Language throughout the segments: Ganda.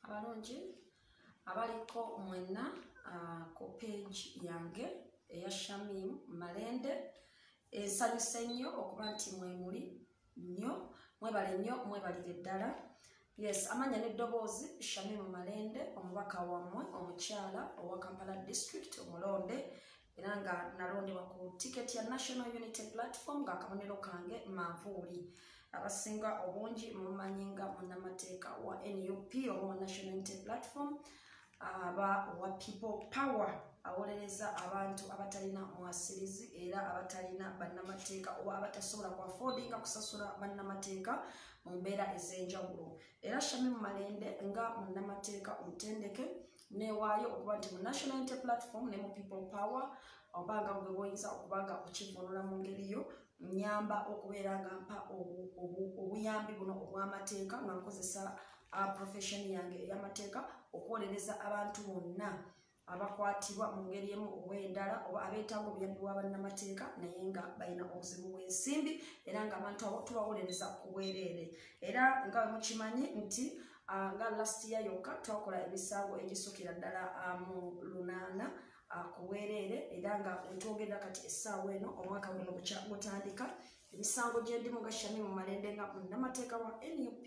Abalungi abaliko mwenna ku page yange eya Shamim Malende ensanyuse nnyo okuba nti mwemuli nnyo mwebale nnyo mwebalire ddala. Yes, amanya n'eddoboozi Shamim Malende omubaka wammwe omukyala owa Kampala District omulonde era nga nalondebwa ku ticket ya National Unity Platform nga akabonero kange manvuuli. Abasinga obungi mumanyi nga munnamateeka wa NUP owa National Unity Platform aba wa People Power awolereza abantu abatalina mwasirizi era abatalina bannamateeka oba abatasobola ku affordinga kusasula bannamateeka mu mbeera ez'enjawulo. Era Shamim Malende nga munnamateeka omutendeke newaayo okuba nti mu National Unity Platform ne mu People Power obanga gwe bwoyinza okuba nga okivunula mu ngeri yo nyamba okubeera nga mpa obuyambi buno obw'amateeka nga nkozesa profession yange ey'amateeka okwolereza abantu bonna abakwatibwa mu ngeri emu oba endala oba abeetaaga obuyambi bwa bannamateeka naye nga balina obuzibu bw'ensimbi era nga abantu abo tubawolereza ku bwereere. Era nga bwe mukimanyi nti nga last year yokka twakola emisango egisukira ddala mu 8 ku bwereere era nga wetwogerera kati essaawa eno omwaka guno gutandika emisango gyendimu nga Shamim Malende nga munnamateeka wa NUP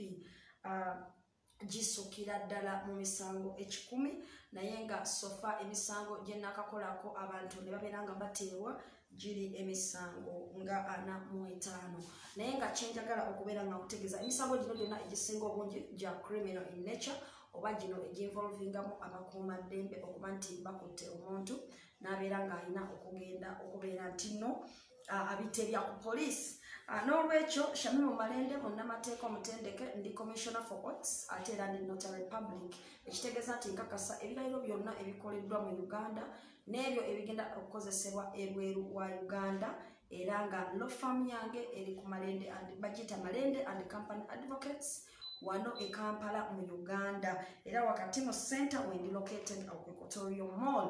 gisukira ddala mu misango 10 naye nga sofa emisango gyenakakolako abantu ne babeera nga bateebwa giri emisango nga 45 naye nga kyenjagala okubeera nga kutegeeza emisango gino gyonna egisinga obungi gya criminal in nature oba gino eginvolvingamu abakuumaddembe okuba nti bakutte omuntu n'abeera ng'alina okugenda okubeera nti nno abitebya ku poliisi. N'olwekyo Shamim Malende munnamateeka omutendeke ndi Commissioner for Oaths ate era ndi Notary Public ekitegeeza nti nkakasa ebirayiro byonna ebikoleddwa mu Uganda n'ebyo ebigenda okukozesebwa ebweru wa Uganda era nga law firm yange eri ku Malende bagita Malende and Company Advocates wano e Kampala mu Uganda era wakati mu center wendi located ku Equatorial Mall.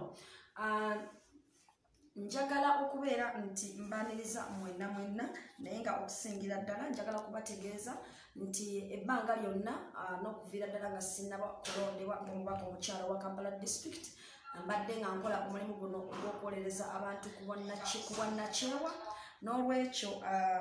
Njagala okubeera nti mbaniriza mwenna naye nga okusingira ddala njagala kubategeeza nti ebbanga lyonna n'okuviira ddala nga sinnaba kulondebwa ng'omubaka omukyala wa Kampala District mbadde nga nkola omulimu guno ogw'okwolereza abantu ku bwannakyewa. N'olwekyo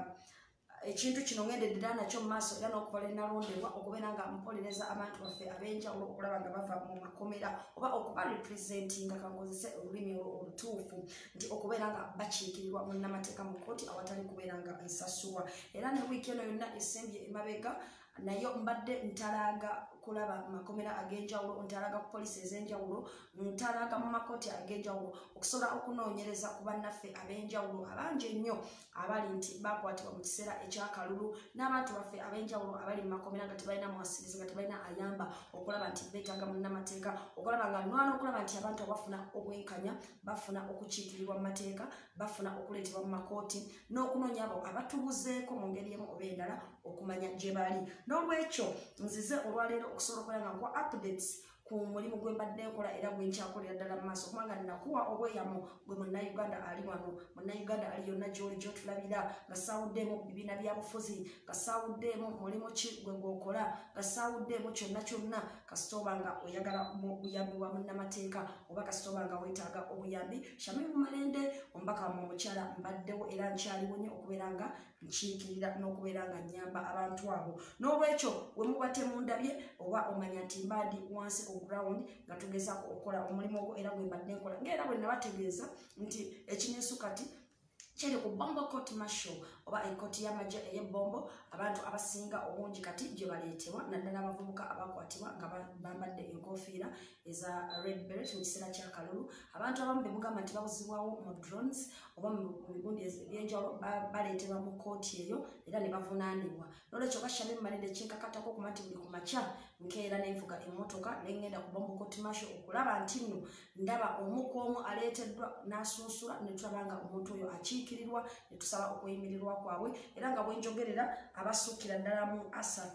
ekintu kino ngendedde ddala nakyo mu maaso era n'okuva lwe nalondebwa okubeera nga mpolereza abantu baffe ab'enjawulo okulaba nga bava mu makomera oba okuba representinga kankozese olulimi olutuufu nti okubeera nga bakiikirirwa munnamateeka mu kkooti awatali kubeera nga nsasulwa. Era ne wiiki eno yonna esembye emabega nayo mbadde ntalaaga kulaba makomera ag'enjawulo ntalaga ku poliisi ez'enjawulo ntalaga mu makooti ag'enjawulo okusobola okunoonyereza ku bannaffe ab'enjawulo abangi ennyo abali nti bakwatibwa mu kiseera ekyakalulu n'abantu baffe ab'enjawulo abali mu makomera nga tebalina mwasirizi nga tebalina ayamba okulaba nti beetaaga munnamateeka okulaba nga nwana okulaba nti abantu abafuna obwenkanya bafuna okukiikirirwa mu mateeka bafuna okuleetebwa mu makooti n'okunoonya abo abatubuzeeko mu ngeri emu oba endala okumanya gye bali. N'olwekyo nzize olwaleero okusobola okubeera nga nkuwa updates ku mulimu gwe mbadde nkola era gwe nkyakolera ddala mu maaso kubanga nnakuwa obweyamo gwe munnayuganda ali wano munnayuganda ali yonna gy'oli gy'otulabira nga saawuddeemu bibiina bya bufuzi nga saawuddeemu mulimu ki gwe gw'okola nga saawuddeemu kyonna kyonna kasita oba nga oyagala obuyambi bwa munnamateeka oba kasita oba nga weetaaga obuyambi Shamim Malende omubaka wammwe omukyala mbaddewo era nkyaliwo nnyo okubeera nga nkiikirira n'okubeera nga nnyamba abantu abo. N'olwekyo we muba temundabye oba omanya nti mbandi wansi ground nga tugezaako okukola omulimu ogwo era gwe mbadde nkola ng'era bwe nabategeeza nti ekineesu kati kiri ku Bombo Court Martial oba ekkooti y'amagye ey'ebbombo abantu abasinga obungi kati gye baleetebwa naddala abavubuka abakwatibwa nga bambadde enkofiira eza red beret mu kiseera kyakalulu abantu abamu be mugamba nti babuzibwawo mu drones oba mu bigundi ebyenjawulo baleetebwa mu kkooti eyo era ne bavunaanibwa. N'olwekyo nga Shamim Malende kyenkakatako okuba nti buli ku makya nkeera n'envuga emmotoka ne ngenda ku Bombo Court Martial okulaba nti nno ndaba omu ku omu aleeteddwa n'asunsula ne tulaba nga omuntu oyo akiikirirwa ne tusaba okweyimirirwa kwabwe era nga bwe njogerera abasuukira ddala mu 3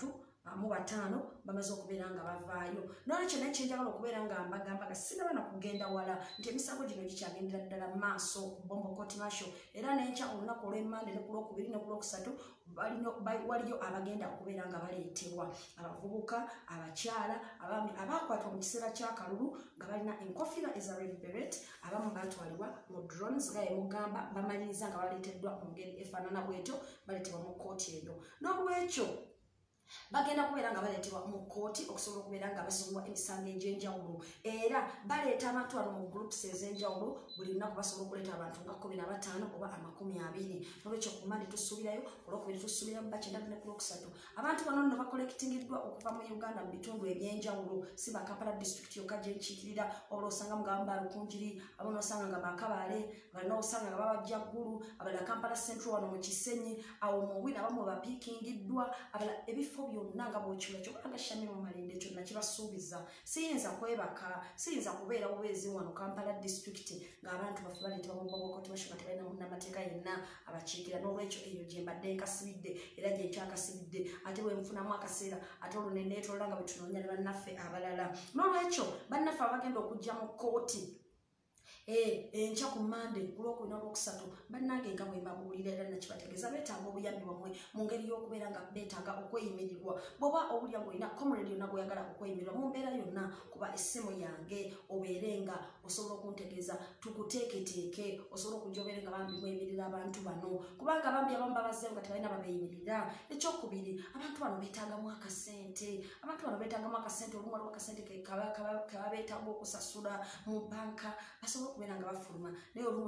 mu bataano bamaze okubeera nga bavaayo. Nolwekyo naye kyenjagala okubeera nga mbagamba nga sinaba na kugenda wala nti emisango gino gikyagendera ddala mu maaso Bombo Court Martial, era n'enkya olunaku olw'Emmande ne ku Lwokubiri ne ku Lwokusatu waliyo abagenda okubeera nga baleetebwa, abavubuka, abakyala, abaami abaakwatwa mu kiseera ky'akalulu nga balina enkofiira eza red beret, abamu batwalibwa mu drones nga yemugamba bamaliriza nga baleeteddwa mu ngeri efaanana bwetyo baleetebwa mu kkooti eyo. N'olwekyo bagenda kubeera nga baleetebwa mu kkooti okusobola okubeera nga basomebwa emisango egy'enjawulo, era baleeta abantu wano mu groups ez'enjawulo buli lunaku basobola okuleeta abantu nga 15 oba 20. Nolwekyo ku Mmande tusuubirayo, ku Lwokubiri tusuubirayo, mu Bakyenda ne ku Lwokusatu. Abantu bano nno bakolekitingiddwa okuva mu Uganda mu bitundu eby'enjawulo, si ba Kampala district yokka gye nkiikirira, wabula osanga mugamba ba Rukunjiri, abamu osanga nga ba Kabale, balina osanga nga baba Jjaggulu, abalala Kampala Central wano mu Kisenyi, awo mu Bwino abamu bapiikingiddwa, abalala ebifo byonna nga bw'okiwula kyobanga Shamim Malende kyonna kibasuubiza. Siyinza kwebaka, siyinza kubeera bubeezi wano Kampala district ng'abantu baffe baleetebwa mu Bombo Court Martial nga tebalina munnamateeka yenna abakiikira. N'olwekyo eyo gye mbadde nkasibidde era gye nkyakasibidde, ate bwe nfunamu akaseera ate olwo ne neetolola nga bwe tunoonya ne bannaffe abalala. N'olwekyo bannaffe abagenda okujja mu kkooti enkya ku Mmande ku Lwokubiri n'Olwokusatu bannange nga bwe mbabuulira era nakibategeeza beetaaga obuyambi bwammwe mu ngeri y'okubeera nga beetaaga okweyimirirwa. Bw'oba owulira ng'olina comrade yonna gw'oyagala okweyimirirwa mu mbeera yonna, kuba essimu yange obeere nga osobola okuntegeeza tukuteeketeeke, osobola okujja obeere nga bambi mweyimirira abantu bano, kubanga bambi abamu babazzeewo nga tebalina babeeyimirira. Ekyokubiri, abantu bano beetaagamu akasente, abantu bano beetaagamu akasente, olumu waliwo akasente kaba beetaaga okusasula mu banka basobola okubeera nga bafuluma. Naye olumu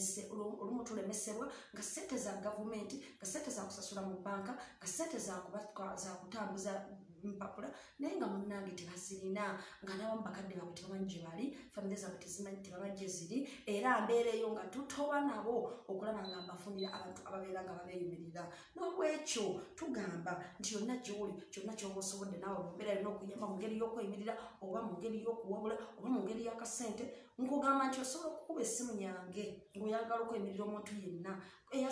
tulemesebwa nga ssente za gavumenti, nga ssente za kusasula mu banka, nga ssente za kutambuza mpapula, naye nga munnange tebazirina, nga n'abamu bakadde baabwe tebamanyi gye bali, famire zaabwe tebamanyi gye ziri, era mbeera eyo nga tutoba nabo okulaba nga mbafunira abantu ababeera nga babeeyimirira. N'olwekyo tugamba nti yonna gy'oli, kyonna ky'oba osobodde naawe mu mbeera yonna okuyamba mu ngeri y'okweyimirira oba mu ngeri y'okuwabula oba mu ngeri y'akasente, nkugamba nti osobola okukuba essimu yange ng'oyagala okweyimirira omuntu yenna eya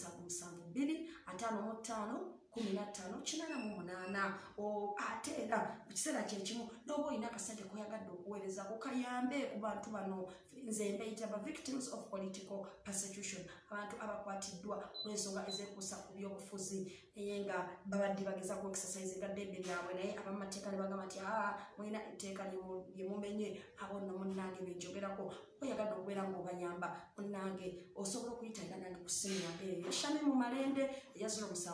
0772551588 ate era mu kiseera kyekimu n'oba olina akasente koyagadde okuweereza kukayambe ku bantu bano nze mbeyita ba victims of political persecution, abantu abakwatiddwa olw'ensonga ezekuusa ku byobufuzi nga babadde bageza ku exercise ga ddembe lyabwe, naye abamateeka ne bagamba nti mulina etteeka lye mumenye. Abo nno munnange benjogerako, oyagadde okubeera ng'obayamba munnange osobola okuyitanga nange ku ssimu yange eyo Shamim Malende eya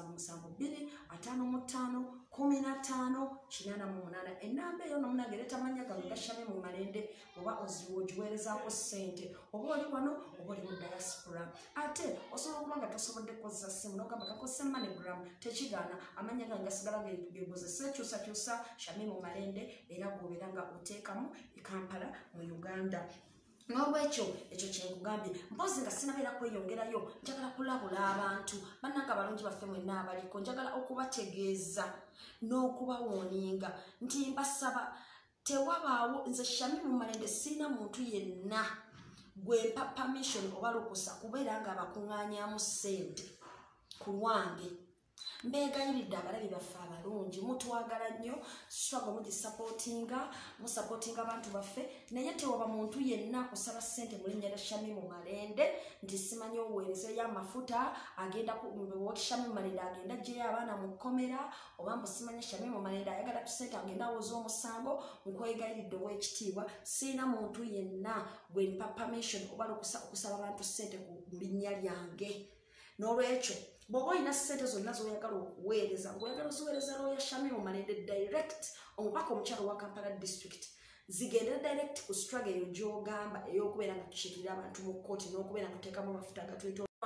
0772551588. Ennamba eyo nomunange ereeta amannya gawe ga Shamim Malende oba ogiweerezaako ssente, oba oli wano oba oli mu diaspora. Ate osobola okuba nga tosobodde kukozesa ssimu n'ogamba kakozesa MoneyGram, tekigaana, amannya gange gasigala gegozesa kyusakyusa Shamim Malende era gwobeera nga oteekamu e Kampala mu Uganda. N'olwekyo ekyo kyenkugambye, mpozi nga sinabeera kweyongerayo, njagala kulabula abantu bannanga abalungi baffe mwenna abaliko, njagala okubategeeza n'okubawooninga nti mbasaba tewabaawo, nze Shamim Malende sirina muntu yenna gwempa permission oba lukusa kubeera nga abakuŋŋaanyaamu ssente ku lwange. Mbeegayiridde abalabi baffe abalungi, mutwagala nnyo, struggle musapootinga abantu baffe, naye tewaba muntu yenna kusaba ssente mu linnya lya Shamim Malende nti simanyi obuweereza y'amafuta agenda ku Shamim Malende agenda gyeyo abaana mu kkomera, oba mbu simanyi Shamim Malende ayagala tusente agenda awoza omusango. Nkwegayiridde ow'ekitiibwa, sirina muntu yenna gwempa permission oba lukusa okusaba abantu ssente ku linnya lyange. N'olwekyo bw'oba olina ssente zonna z'oyagala okuweereza, ng'oyagala oziweereza looya Shamim Malende direct, omubaka omukyalo wa Kampala district, zigendera direct ku struggle eyo gy'ogamba ey'okubeera nga tukiikirira abantu mu kkooti n'okubeera nga tuteekamu amafuta agatwetoolwa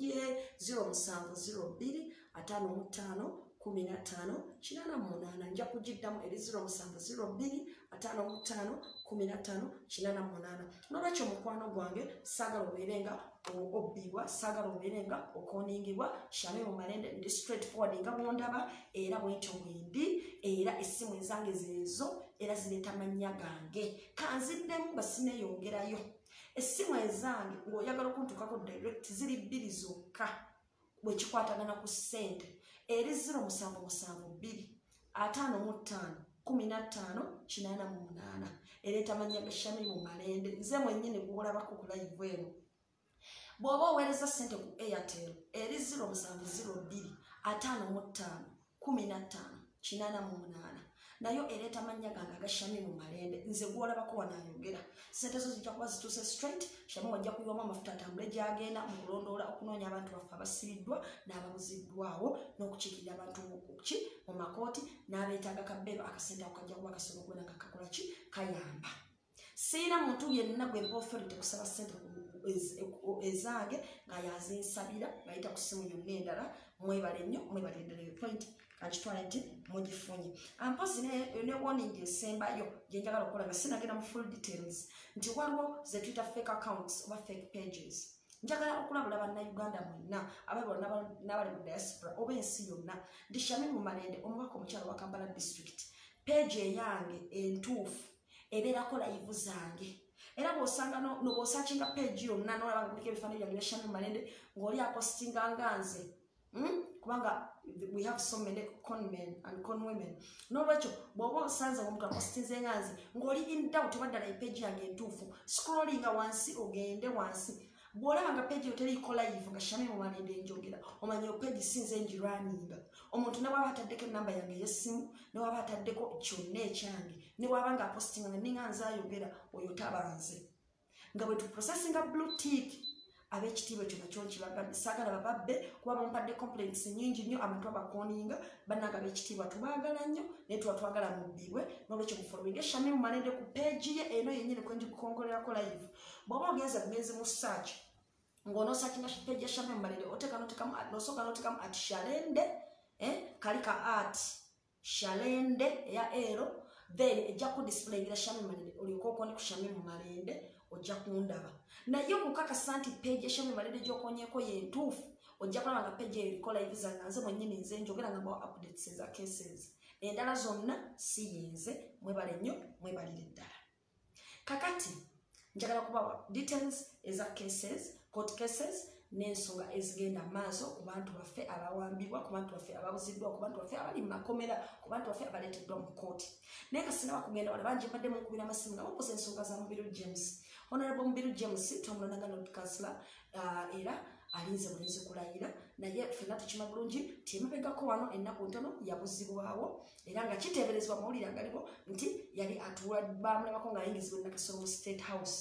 0702551588. Nja kugiddamu eri 0702551588. N'olwekyo mukwano gwange saagala obeere nga obbibwa, saagala obeere nga okoningibwa. Shamim Malende ndi straightforward nga bw'ondaba era bw'entyo bwendi, era essimu ezange zeezo era zireeta mannya gange. Kanziddemu nga sineeyongerayo. Essimu ezange ng'oyagala okuntuukako direct ziri 2 zokka bwe kikwatagana ku ssente, eri 0772 55 15 ereeta mannya ga Shamim Malende nze mwennyini kuolabako ku live eno bw'oba oweereza ssente ku Airtel eri 0702 55 15 88 nayo ereeta mannya gange aga Shamim Malende nze gwolabako wanaayogera ssente zo zijja kuba zituuse straight Shamim wajja kuyiwamu amafuta atambule gy'agenda mu kulondoola okunoonya abantu baffe abasibiddwa n'ababuziddwawo n'okukiikirira abantu mu makooti n'abeetaaga kabeeba akasente ako kajja kuba kasobola okubeera nga kakola ki kayamba siina muntu yenna gwe mpa authority kusaba ssente ezange nga yazinsabira ngayita ku ssimu yonna endala mwebale nnyo mwebale endala eyo point kanchitwala nti mugifunye ampozi ne warning esembayo gye njagala okukola nga sinagenda mu full details nti waliwo ze Twitter fake accounts oba fake pages njagala okulabula bannayuganda mwenna ababula n'abali mu diaspora oba ensi yonna ndi Shamim Malende omubaka omukyalo wa Kampala district page eyange entuufu ebeerako live zange era bw'osanga n'obw'osachinga page yonna n'olaba nga kuliko ebifaananyi byange bya Shamim Malende ng'oli apostinga nga nze kubanga we have so many con men and con women n'olwekyo bw'oba osanze omuntu apostinze nga nze ng'oli in doubt waddala epage yange entuufu scrollinga wansi ogende wansi bw'olaba nga page yo teriiko live nga Shamim Malende njogera omanya page sinze njirwaninga omuntu ne bw'aba ataddeko enamba yange ey'essimu ne bw'aba ataddeko kyonna ekyange ne bw'aba nga apostinga nga ninga nze ayogera oyo tabanze nga bwe tuprocessinga blue tick ab'ekitiibwa ekyo nakyo nkibagambye saagala bababbe kuba bampadde complaints nyingi nnyo abantu abakoninga bannanga ab'ekitiibwa tubaagala nnyo naye tuba twagala mubbibwe n'olwekyo mufolowinga Shamim Malende ku page ye eno yennyini kwe ndikukongolerako live bw'oba ogenza bugenzi mu search ng'onoosakinga page ya Shamim Malende nosooka n'otekamu at Shalende kali ka art Shalende eya ero then ejja kudisiplayingira Shamim Malende olyoka okone ku Shamim Malende ojja kundaba naye okukakasa nti page ya Shamim Malende gy'okonyeeko yentuufu ojja kulaba nga page eyo eriko live zange nze mwennyini nze njogera nga mbawa updates eza cases endala zonna si yenze mwebale nnyo mwebalire ddala kakati njagala kubawa details eza cases court cases n'ensonga ezigenda maaso ku bantu baffe abawambibwa ku bantu baffe ababuziddwa ku bantu baffe abali mu makomera ku bantu baffe abaleeteddwa mu kooti naye nga sinaba kugenda wala bangi mbadde mu nkubira amasimu nga bakosa ensonga za Mubiru James Honorable Mubiru James twamulonanga Lord Councillor era alinze bulinzi kulayira naye ffenna tukima bulungi tiemabegako wano ennaku ntono yabuzibwawo era nga kiteeberezebwa mawulire agaliwo nti yali atuula bamulabako ng'ayingizibwa e Nakasero mu State House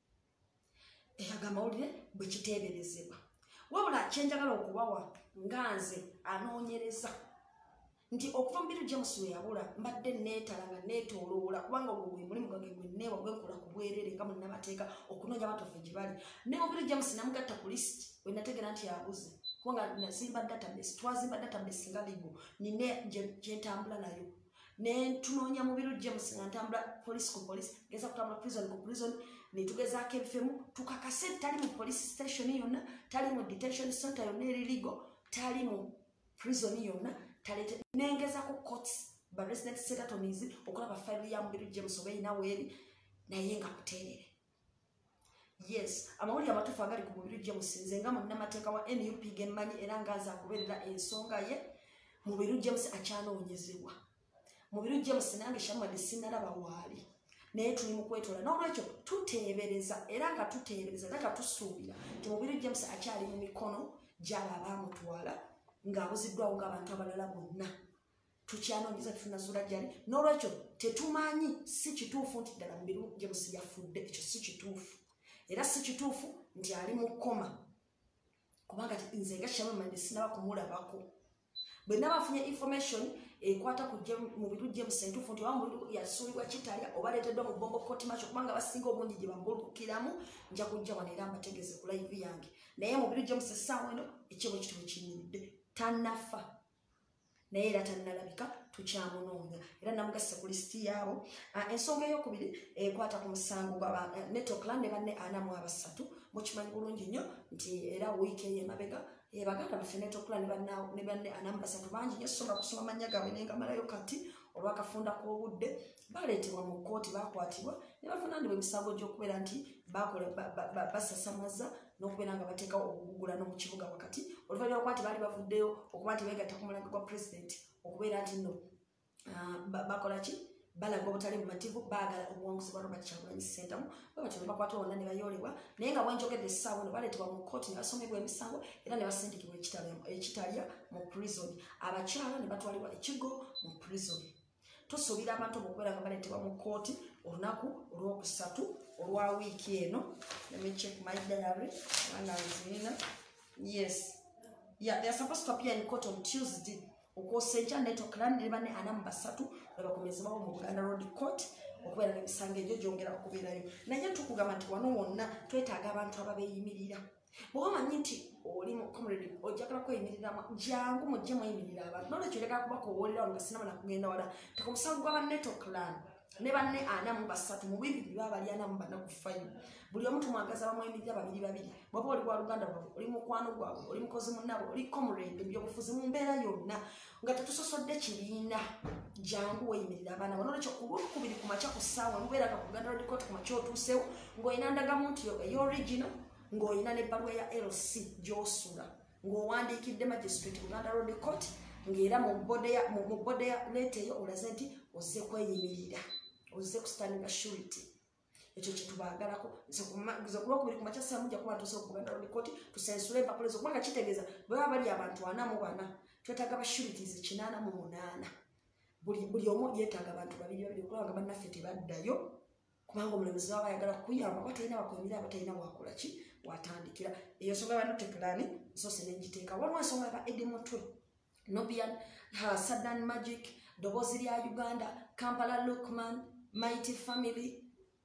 agamawulire bwe kiteeberezebwa wabula kyenjagala okubawa nga nze anoonyereza nti okuva Mubiru James we yabula mbadde neetala nga neetooloola kubanga ogwo gwe mulimu gange gwe nneewa gwe nkola ku bwerere nga munnamateeka okunoonya abantu baffe gye bali ne Mubiru James namugatta ku lisiti we nategeera nti yabuze kubanga nazimba database twazimba database nga ligo nine gyentambula nayo ne tunoonya Mubiru James nga ntambula police ku police geza kutambula prison ku prison netugezaako ebifemu tukakase tali mu police station yonna tali mu detention center yonna eri ligo tali mu prison yonna talete nengezako courts ba resident secretaries okulaba file ya Mubiru James oba ina weeri naye nga kuteerere yes amawulire amatuufu agali ku Mubiru James nze nga munnamateeka wa NUP gemmanyi era nga nze akubeerera ensonga ye Mubiru James akyanoonyezebwa Mubiru James nange Shamim sinalaba waali naye tuli mu kwetoola n'olwekyo tuteebereza era nga tuteebereza era nga tusuubira nti Mubiru James akyali mu mikono gy'abo abaamutwala ng'abuziddwawo ng'abantu abalala bonna tukyanoonyeza tunazuula gyali n'olwekyo tetumanyi si kituufu nti ddala Mubiru James yafudde ekyo si kituufu era si kituufu nti ali mu kkoma kubanga nze nga Shamim Malende sinaba kumulabako bwe nabafunye information ekwata ku Mubiru James entuufu nti Mubiru yasuulibwa Kitalya oba aleeteddwa mu Bombo Court March kubanga basinga obungi gye babulukiramu nja kujja wano era mbategeeze ku live yange naye Mubiru James essaawa eno ekyebo ekitubu kiyimiridde tannafa naye era tannalabika tukyamunoonya era namugassa ku lisiti yaabo ensonga ey'okubiri ekwata ku musango gwa Netokland ne banne 43 mukimanyi bulungi nnyo nti era wiiki eyo emabega baganda baffe Netokland ne banne 43 bangi nnyo so nga kusoma amannya gaabwe naye nga malayo kati olw'akafunda k'obudde baleetebwa mu kkooti bakwatibwa ne bavunaanibwa emisango gy'okubeera nti basasamaza n'okubeera nga bateekawo okugugulano mu kibuga wakati oluvannyuma lwa nti baali bavuddeyo okuba nti beegatta ku mulanga gwa pulezidenti okubeera nti nno bakola ki balaga obutali bumativu baagala obuwanguzi bwa Robert Kyagulanyi Ssentamu bwe batyo ne bakwata bonna ne bayolebwa naye nga bwenjogedde essaawa no baleetebwa mu kkooti ne basomebwa emisango era ne basindikibwa ekitalya mu prison abakyala ne batwalibwa ekigo mu prison. Tusuubira abantu okubeera nga baleetebwa mu kkooti olunaku olwokusatu olwa wiiki eno. Let me check my diary. Yes. Yeah, they are supposed to appear in court on Tuesday. Okwosenja network land ne bane ana mu basatu bakomezebwawo mu Buganda Road Court okubeera n'emisango egyo gyongera okubeerayo. Naye tukugamba nti wano wonna twetaaga abantu ababeeyimirira. Bw'omanyi nti oli mu comrade ojjagala kweyimiriramu jangu mujje mweyimirira abantu. Nolwekyo njagala kuba kuwulira nga sinabona kugenda wala. Teka omusango gw'aba network land ne banne ana mu basatu mu bibiri baba bali ana mu bana ku file. Buli omu tumwagaza bamweyimirira babiri babiri. Bw'oba oli wa Luganda bwabwe oli mukwano gwabwe oli mukozi munnabwe oli comrade by'obufuzi mu mbeera yonna nga tetusosodde kibiina jangu weeyimirira abaana bo. Nolwekyo ku lwokubiri ku makya ku ssaawa mubeeraga ku Buganda Road Court ku makya otuusewo ng'olina ndagamuntu yo ey'original ng'olina n'ebbaluwa ya LC gy'osula ng'owandiikidde Magistrate Buganda Road Court ng'era mu bode ya leeta eyo olaze nti ozze kweyimirira ozze kustandinga surety. Ekyo kyetubaagalako nze ku lwokubiri ku makya ssaawa mujja kuba tuuse ku Buganda Road Court tusensule empapula ezo kubanga kitegeeza bwe baba bali abantu 44 twetaaga ba sureties 88. Buli omu yeetaaga abantu babiri babiri okulaba nga bannaffe tebaddayo kubanga omulamuzi baba bayagala kuyamba batalina bakwemirira batalina wakola ki watandikira. Eyo nsonga ya notekulani nsose n'engiteeka. Waliwo ensonga ya Eddie Mutwe, Nobian, Sadan Magic, Ddoboozi lya Uganda, Kampala Lookman, Mighty Family,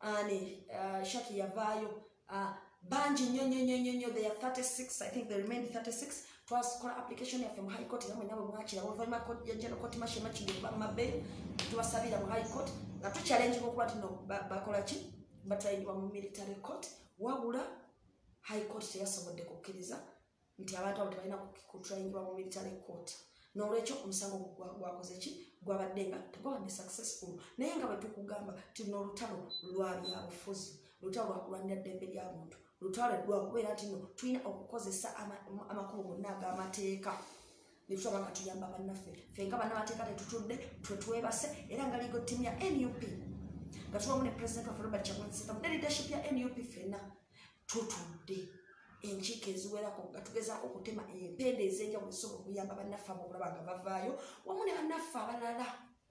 Shaki yavaayo banji nnyo. They are 36. I think they remained 36. Twakola application yaffe mu High Court namwe nabo mwakira oluvannyuma ya General Court Marshal Makindi kuba mu mabeeyi tubasabira mu High Court nga tuchallenge okuba tino bakola ki batwalibwa mu military court wabula High Court teyasobodde kukkiriza nti abantu abo tebalina kutwalibwa mu military court. N'olwekyo omusango gwakoze ki gwabadde nga tegwabadde successful naye nga bwe tukugamba tulina olutalo lwa byabufuzi lutalo lwa kulwanira ddembe ly'abantu lutalo lwakubeera nti no tulina okukozesa amakubo gonna ag'amateeka ne tutaba nga tuyamba bannaffe ffe nga bannamateeka tetutudde twetwebase era nga ligo ttiimu ya NUP nga tubamu ne President waffe Robert Kyagulanyi Ssentamu ne leadership ya NUP ffenna tutudde enkiiko eziwerako nga tugezaako okutema empenda ez'enjawulo ezisobola okuyamba bannaffe abo okulaba nga bavaayo wamu ne bannaffe abalala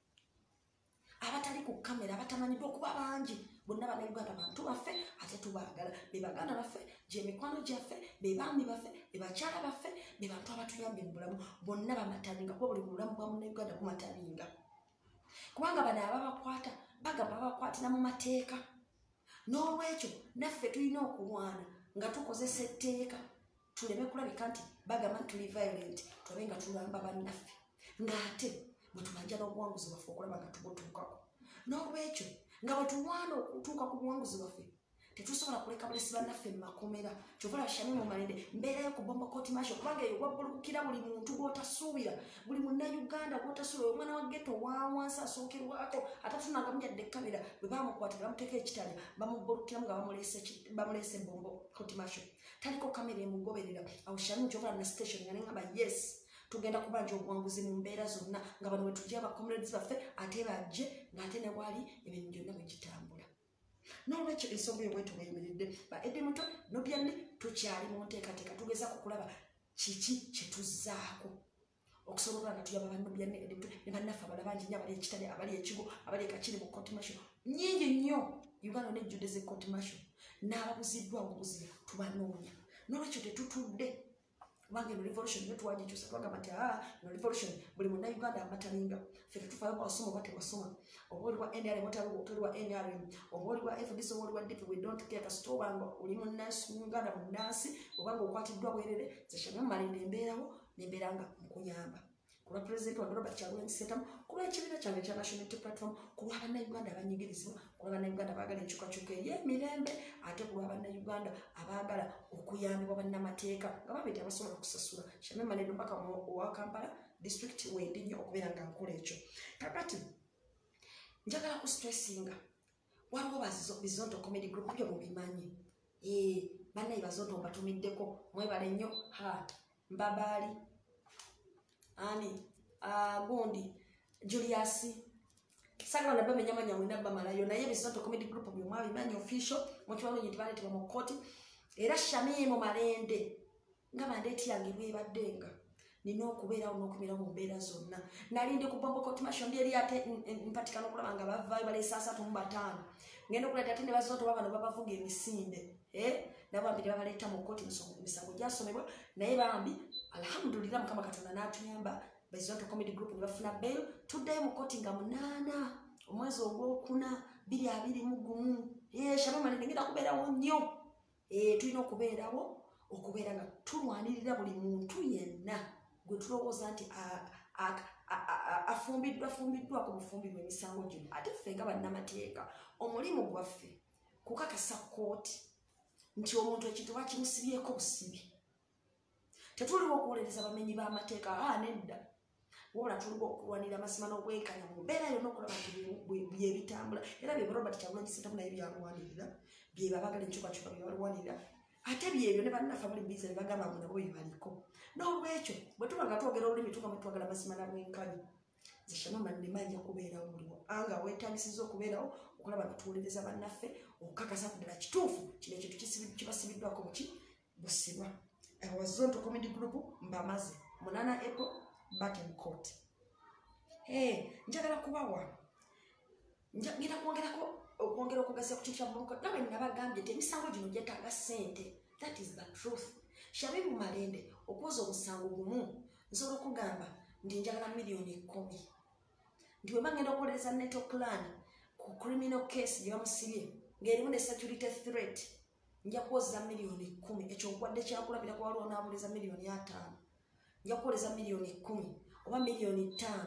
abatali ku kamera abatamanyiddwa okuba bangi. Bonna bannayuganda bantu baffe ate tubaagala be baganda baffe gy'emikwano gyaffe be baami baffe be bakyala baffe be bantu abatuyamba mu bulamu bonna bamatalinga kuba buli bulamu bwa munnayuganda bumatalinga kubanga bano ababakwata bagamba babakwatira mu mateeka. N'olwekyo naffe tulina okulwana nga tukozesa etteeka tuleme kulabika nti bagamba nti tuli violent tulabe nga tulamba bannaffe ng'ate bwe tubanja n'obuwanguzi bwaffe okulaba nga tubutuukako. N'olwekyo nga bwe tulwana okutuuka ku buwanguzi bwaffe tetusobola kuleka bulesi bannaffe mu makomera. Kyova Shamim Malende mbeerayo ku Bombo Court Marshal kubanga eyo wabbulukira buli muntu gw'otasuubira buli munnayuganda gw'otasuubira omwana wa ghetto wa wansi asookerwako atatunanga munyadde kamera bwe bamukwata bamuteeka ekitalya bamubbulukiramu nga bamuleese Bombo Court Marshal taliko kamera emugoberera. Awo Shamim kyova na station nga neŋŋamba yes tugenda kubanja obuwanguzi mu mbeera zonna nga bano bwe tujja abacomrades baffe ate bajje ng'ate ne bwali ebintu byonna bwe gitambula. N'olwekyo ensonga eyo bwetyo bweyimiridde ba Eddie Mutwe Nobian tukyali mu nteekateeka tugezaako okulaba kiki kye tuzzaako okusobola nga tuyamba ba Nobian ne Eddie Mutwe ne bannaffe abalala bangi nnyo abali ekitale abali ekigo abali ekakiri mu court martial nnyingi nnyo Uganda n'ejjudde ze court martial n'ababuziddwa obubuzi tubanoonya. N'olwekyo tetutudde kubanga eno revolution yo tuwagikyusa tubagamba nti eno revolution buli munnayuganda amatalinga ffe tetufaayo bwasoma oba tewasoma oba oli wa NRM otali wa NRM oba oli wa FDC oba oli wa DP we don't care kasita obanga oli munnayuganda munnansi obanga okwatiddwa bwerere ze Shamim Malende embeerawo nembeera nga nkuyamba ku lwa President wa Robert Kyagulanyi Ssentamu ku lw'ekibiina kyange ekya National Unity Platform ku lwa bannayuganda abanyigirizibwa ku lwa bannayuganda abaagala enkyukakyuka ey'emirembe ate ku lwa bannayuganda abaagala okuyambibwa bannamateeka nga babeeti abasobola okusasula. Shamim Malende mpaka owa Kampala district wendi nnyo okubeera nga nkola ekyo. Kakati njagala ku stressinga waliwo Bizonto Comedy Group byo mubimanyi bannayi Bazonto mbatumiddeko mwebale nnyo Mbabaali ani gundi Julius sagala nabba menyamanya mwina bamalayo naye Bisoto Comedy Group byomwabi manyi official mu kiwalo nyitibale tiba mu koti era Shamimu Malende nga bandeti yange bwebaddenga nina okubeerawo n'okubeera mu mbeera zonna nalinde ku Bombo Court Marshal eri ate mpatikana okulaba nga bavaayo baleesa 3 ngenda okuleta ate ne Bisoto babano babavuga emisinde nabambi babaleeta mu koti misango gyasomebwa naye bambi alhamdulillah Mukama Katonda n'atuyamba Bisoto Comedy Group ne bafuna bail tuddayo mu koti nga 8 omwezi ogwokuna 2021 Shamimu Malende ngenda kubeerawo nnyo tulina okubeera nga tulwanirira buli muntu yenna gwe tulowooza nti afumbiddwa ku bufumbirwa emisango gino ate ffe nga bannamateeka omulimu gwaffe kukakasa kooti nti omuntu ekintu bakimusibyeko busibi tetuliwo okuwolereza bamenyi b'amateeka nedda wabula tuliwo okulwanira amazima n'obwenkanya mu mbeera yonna okulaba nti byebitambula era bye Robert Kyagulanyi Ssentamu naye byalwanirira bye babagala enkyukakyuka bye balwanirira ate byebyo ne bannaffe abali biza ne bagamba ngu nabo byebaliko n'olwekyo bwe tuba nga twogera olulimi tugamu twagala mazima n'abwenkanya nze Shamimu Malende manja kubeerawo muliwo anga weetagisiza okubeerawo okulaba nga tuwolereza bannaffe okukakasa ddala kituufu kino ekintu kibasibiddwako muki busibwa Bisoto Comedy Group mbamaze 8 April back in court njagala kubawa ngira okwongera okugasa ku kikya Bombo nawe nabagambye emisango gino gyetaaga ssente that is the truth Shamimu Malende okuza omusango gumu nsobola okugamba ndi njagala $10,000 ndiwe bagenda okuwolereza Neto Clan ku criminal case gye bamusibye ng'erimu ne security threat nja kuwoza $10,000 ekyo nkwadde kyakulabira ku waliwo n'abuliza $5,000 nja kuwolereza $10,000 oba $5,000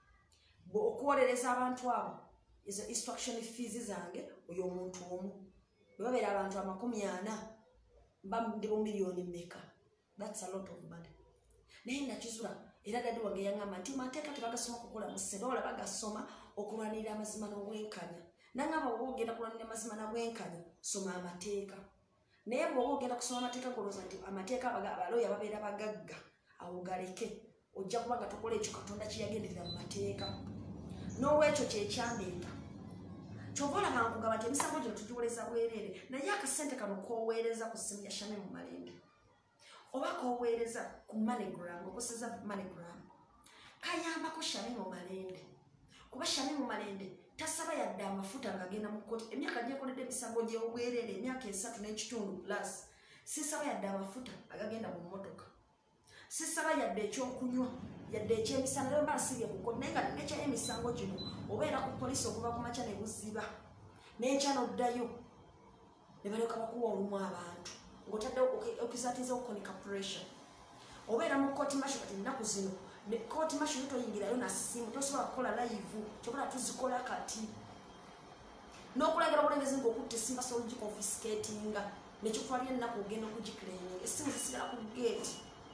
okuwolereza abantu abo izo instruction fees zange oyo omuntu omu babeera abantu 40 bamdibo millioni meka that's a lot of money naye nakizula era dadi wange yangamba nti mateeka tebagasoma kukola muserola bagasoma okulwanirira amazima n'obwenkanya nangamba bw'ogenda kulwanirira amazima n'obwenkanya soma amateeka naye bw'ogenda kusoma amateeka ngoloza nti amateeka abaloya babeera bagagga awo galeke ojja kuba nga tokola ekyo Katonda kiyagenderera mu mateeka n'olwekyo kyekyambeeta kyobola nga nkugamba nti emisango gino tugiwoleza bwerere naye akasente kano k'oweereza ku ssimu ya Shamimu Malende oba k'oweereza ku MoneyGram okoseza MoneyGram kayambako Shamimu Malende kuba Shamimu Malende tasaba yadde amafuta ng'agenda mu kkooti emyaka gyekoledde emisango gy'obwerere emyaka 3 n'ekitundu plus sisaba yadde amafuta agagenda mu mmotoka sisaba yadde ekyokunywa yadde ekyemisana lero mbasibye ku kkooti naye nga nekya emisango gino obeera ku poliisi okuva ku makya ne buziba n'enkya n'oddayo ne balyoka bakuwa olumu abantu ng'otadde okizatiza okukonika pressure obeera mu kkooti masho kati ennaku zino kkooti masho toyingirayo na ssimu tosobola kukola live kyobola tuzikola kati n'okulagira obulengezi ng'okutta essimba sobola giconfiscatinga nekikutwalira ennaku ogenda okugiclaiminga essimu zisigala ku geeti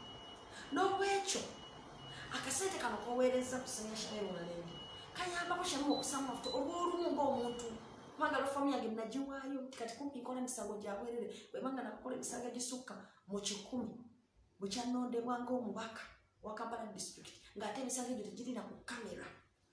n'olwekyo akasente kano koweereza kusenya Shamimu Malende kayambako Shamimu okusama mafuta olw'olumu ng'omuntu kubanga lofamu yange nagiwaayo kati kumpi nkola emisango gya bwerere bwebanga nakukola emisango egisukka mu 100 bukyanondebwa ng'omubaka wa Kampala district ng'ate emisango egyo tegirina ku kamera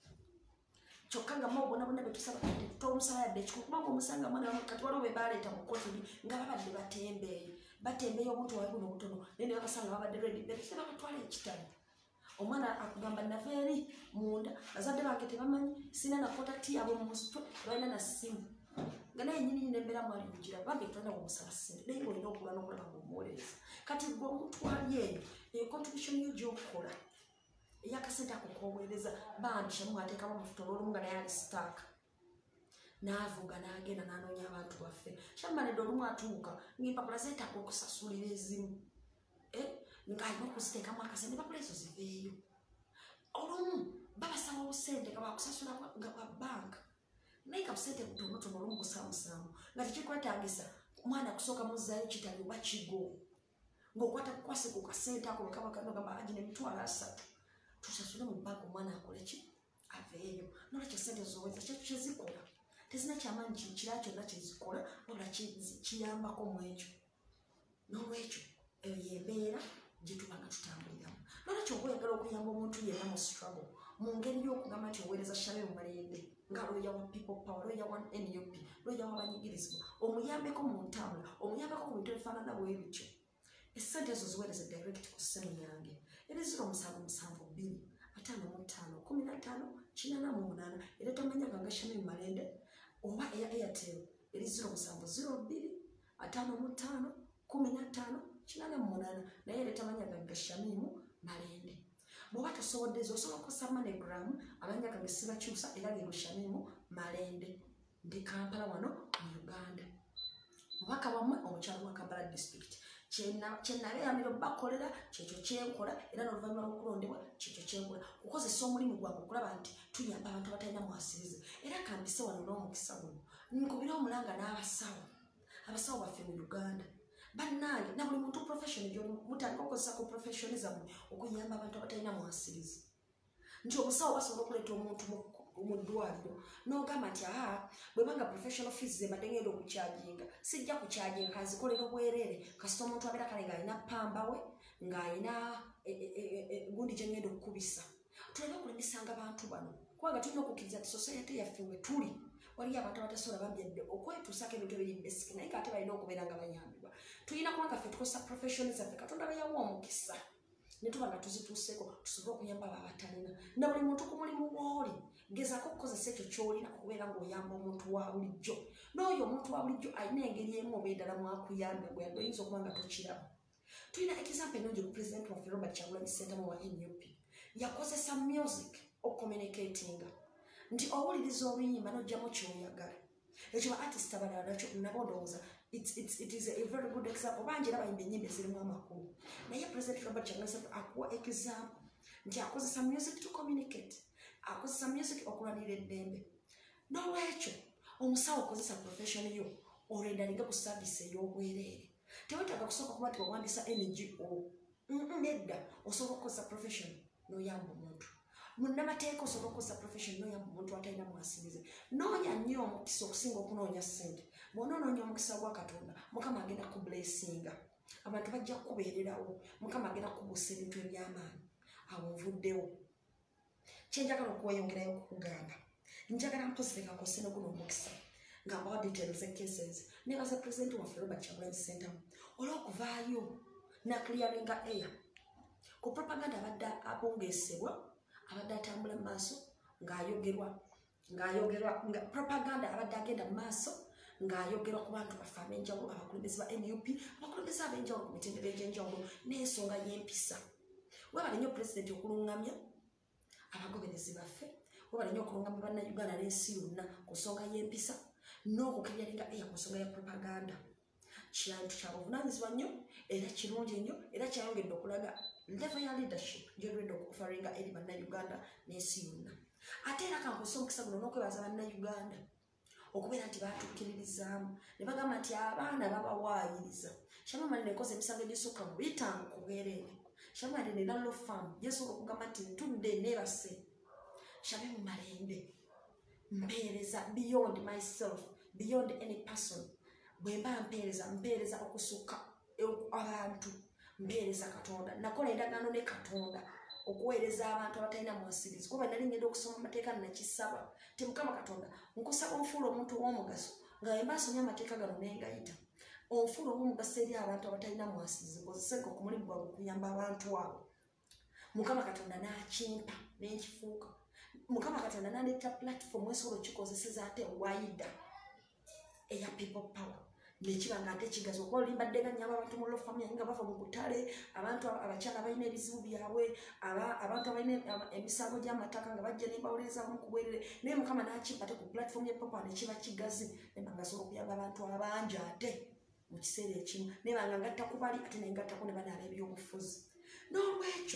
kyokka nga mubonabona betusaba kati tomusaba yadde ekikulu kubanga omusanga mwana kati waliwo be baleeta mu kkooti nga babadde batembeeyo obuntu wawe buno obutono naye ne babasanga babadde ready betuse babatwala ekitali omwana akugamba nava eri munda bazadde bange tebamanyi sina na contact yabwe mu musitwe balina na ssimu nga naye nyini nembeera mwali kugira bange tulina kumusaba ssente naye olina okulwana okulaba ng'omuwolereza kati gwe omutwali eyo eyo contribution yo gy'okola eyakasente ako k'oweereza bambi Shamimu ateekamu amafuta olw'olumu nga naye ali stack n'avuga n'agenda n'anoonya abantu baffe Shamimu Malende olumu atuuka ng'empapula zeetaaga okusasulira ezimu ng'alina okuziteekamu akasente empapula ezo ziveeyo olumu babasaba obusente nga bakusasula nga bwa banka naye nga busente butonotono olumu busaamusaamu nga tekikwetaagisa omwana kusooka muzzaayo kitali oba kigo ng'okwata kukwase ku kasente ako bekabakagamba agina $3 tusasule mu banka omwana akole ki aveeyo nolwekyo sente zoweza kyezikola tezina kyamaanyi kira kyonna kyezikola wabula kiyambako mu ekyo n'olwekyo eyo yembeera gye tuba nga tutambuliramu nolwekyo oba oyagala okuyamba omuntu yenna mu struggle mu ngeri y'okugamba nti oweereza Shamim Malende nga looya wa People Power, looya wa NUP, looya w'abanyigirizibwa, omuyambeko mu ntambula, omuyambeko ku bintu ebifaanana bwe bityo. Essente ezo ziweereze direct ku ssimu yange. Eri 0772551548 era tomanya nga Shamim Malende oba eya Airtel eri 0702551548 naye era tamanya nga Shamim Malende. Bw'oba tosobodde osobola okukosa MoneyGram amanya gange sibakyusa era ge Shamim Malende ndi Kampala wano mu Uganda. Mubaka wamwe omukyalo wa Kampala district kyenabeeramira bakolera kyekyo kyenkola era n'oluvannyuma lw'okulondebwa kyekyo kyenkola kukozesa omulimu gwange okulaba nti tuyamba abantu abatalina mwasirize era kambise wano n'omukisa guno nkubira omulanga n'abasawo abasawo baffe mu Uganda bannange na buli muntu profession mutandika okukozesa ku professionism okuyamba abantu abatalina mwasirize nti omusawo basobola okuleeta omuntu mu ddwaliro n'ogamba nti bwebanga professional fees zembadde ngenda okukyajinga sijja kukyajinga kanzikolera obwereere kasita omuntu abeera kale ng'alina pamba we ng'alina gundi gye ngenda okukubisa tuleme okulemesanga abantu bano kubanga tulina okukkiriza nti society yaffe we tuli waliyo abantu abatasobola bambyadde okwetuusako ebintu ebiri basic naye ate balina okubeera nga bayambibwa tulina kubanga ffe tukosa profession zaffe katonda beyawa omukisa ne tuba nga tuzituuseko tusobole okuyamba abo abatalina na buli muntu ku mulimu gw'oli gezaako okukozesa ekyo ky'olina okubeera ng'oyamba omuntu wa bulijjo n'oyo omuntu wa bulijjo alina engeri emu oba endala mwakuyambe gwe oyinza okuba nga tokiraba. Tulina example ennungi ku pulezidenti waffe Robert Kyagulanyi Ssentamu wa NUP yakozesa music okucommunicatinga nti owuliriza oluyimba n'ojjamu kyoyagala ekyo ba artist abalala nakyo nabo ndowooza it is a very good example bangi era bayimba ennyimba ezirimu amakulu naye pulezidenti Robert Kyagulanyi Ssentamu akuwa example nti akozesa music to communicate akozesa music okulwanirira eddembe n'olwekyo omusawo okozesa profession yo olwendalinga ku service ey'obwereere tewetaaga kusooka kuba nti owandisa NGO nedda osobola okukozesa profession n'oyamba omuntu munnamateeka osobola okukozesa profession n'oyamba omuntu atalina mwasirize noonya nnyo omukisa okusinga okunoonya ssente bw'onoonoonya omukisa gwa Katonda Mukama agenda kubuleesinga abantu bajja kukubeererawo Mukama agenda kukubuusa ebintu eby'amaanyi awo nvuddewo kyenjagala okweyongerayo okukugamba njagala mpozereka nkose n'oguno omukisa nga mbawa details cases nebaza pulezidenti waffe Robert Kyagulanyi Ssentamu olw'okuvaayo n'aclearinga air ku propaganda abadde abongeesebwa abadde atambula mu maaso ng'ayogerwa nga propaganda abadde agenda mu maaso ng'ayogerwa ku bantu baffe ab'enjawulo abakulembeze ba NUP abakulembeze ab'enjawulo ku mitendera egy'enjawulo n'ensonga y'empisa webale nnyo pulezidenti okulungamya abagoberezi baffe webale nnyo okulungamya bannayuganda n'ensi yonna ku nsonga y'empisa n'okukebyalinga eya ku nsonga ya propaganda kintu kya buvunaanyizibwa nnyo era kirungi nnyo era kyayongedde okulaga level ya leadership gy'olwedde okufaringa eri bannayuganda n'ensi yonna ate era kankusa omukisa guno n'okwebaza bannayuganda okubeera nti baatukkiririzaamu ne bagamba nti abaana babawaayiriza Shamim Malende enkozi emisango egisukka mu 5 ku bwereere Shamim Malende nallo famu yesobola okugamba nti ntudde neebase Shamim Malende mpeereza beyond myself beyond any person bwe mba mpeereza okusukka abantu mpeereza Katonda nakola endagaano ne Katonda okuweereza abantu abatalina mwasirizi kuba nali ngenda okusoma amateeka nakisaba ti Mukama Katonda nkusaba onfuula omuntu ow'omugaso nga wemba asomye amateeka gano nengayita onfuula ow'omugaso eri abantu abatalina mwasirizi nkozeseko ku mulimu gwange okuyamba abantu abo Mukama Katonda n'akimpa n'enkifuuka Mukama Katonda n'aleeta platform esobola okikozeseza ate wayida eya People Power nekiba nga ate kigazi okuba olimbadde ganyaba abantu mu lofamya nga bava mu butale abantu abakyala abalina ebizibu byabwe abantu abalina emisango gy'amataka nga bajja ne bawulirizaamu ku bwerere naye Mukama n'akimpa ate ku platform ya Papa nekiba kigazi nemba nga asobola okuyamba abantu abangi ate mu kiseera ekimu nebanga ngatta ku bali ate nengattako ne banaaba ebyobufuzi n'olwekyo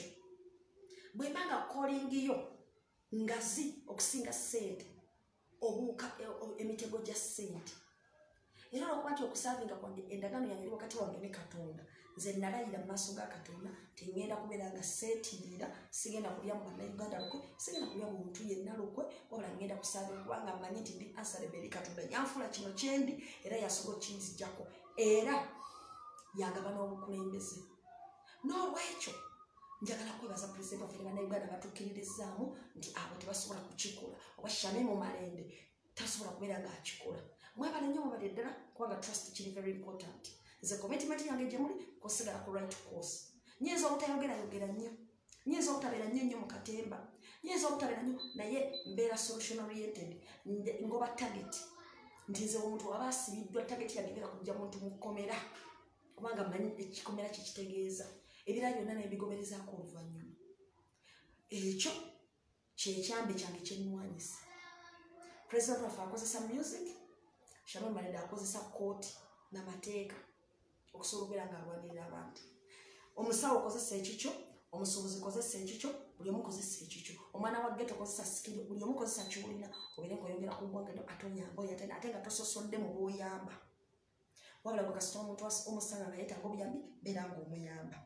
bwe mba nga kolingiyo ngazi okusinga ssente obuuka emitego gya ssente era olwokuba nti okusavinga kwange endagaano yange eri wakati wange ne Katonda nze nalayira mu maaso ga Katonda tengenda kubeera nga seetirira sigenda kulya mu bannayuganda lukwe sigenda kulya mu muntu yenna lukwe wabula ngenda kusavinga kubanga mmanyi nti ndi answerable eri Katonda yanfuula kino kyendi era yasobola okinzijjako era yagaba n'obukulembeze n'olwekyo njagala kwebaza president waffe ne bannayuganda batukkiririzaamu nti abo tebasobola kukikola oba Shame mu Malende tasobola kubeera ng'akikola. Mwebale nnyo mubadde ddala kubanga trust kiri very important. Nze commitment yange gye muli kusigala ku right course. Nyinza obutayogerayogera nnyo, nyinza obutabeera nnyo mu katemba, nyinza obutabeera nnyo naye mbeera solution oriented, ngoba target. Nti nze omuntu aba asibiddwa target yange ebeera kujja muntu mu kkomera kubanga mmanyi ekikomera kye kitegeeza ebira byonna n'ebigoberezaako oluvannyuma. Ekyo kyekyambe kyange kyenwanyisa. President waffe akozesa music, Shame Malende akozesa kooti n'amateeka okusobola okubeera ng'alwanirira abantu. Omusawo kozesa ekikyo, omusuubuzi kozesa ekikyo, buli omu kozesa ekikyo. Omwana wa ghetto kozesa skill, buli omu kozesa ky'olina obeere ng'oyogera ku ggwanga atonyamba oyatenda ate nga tososodde mu b'oyamba. Wabula bwe kasita omuntu omusanga nga yeetaaga obuyambi beera ng'omuyamba.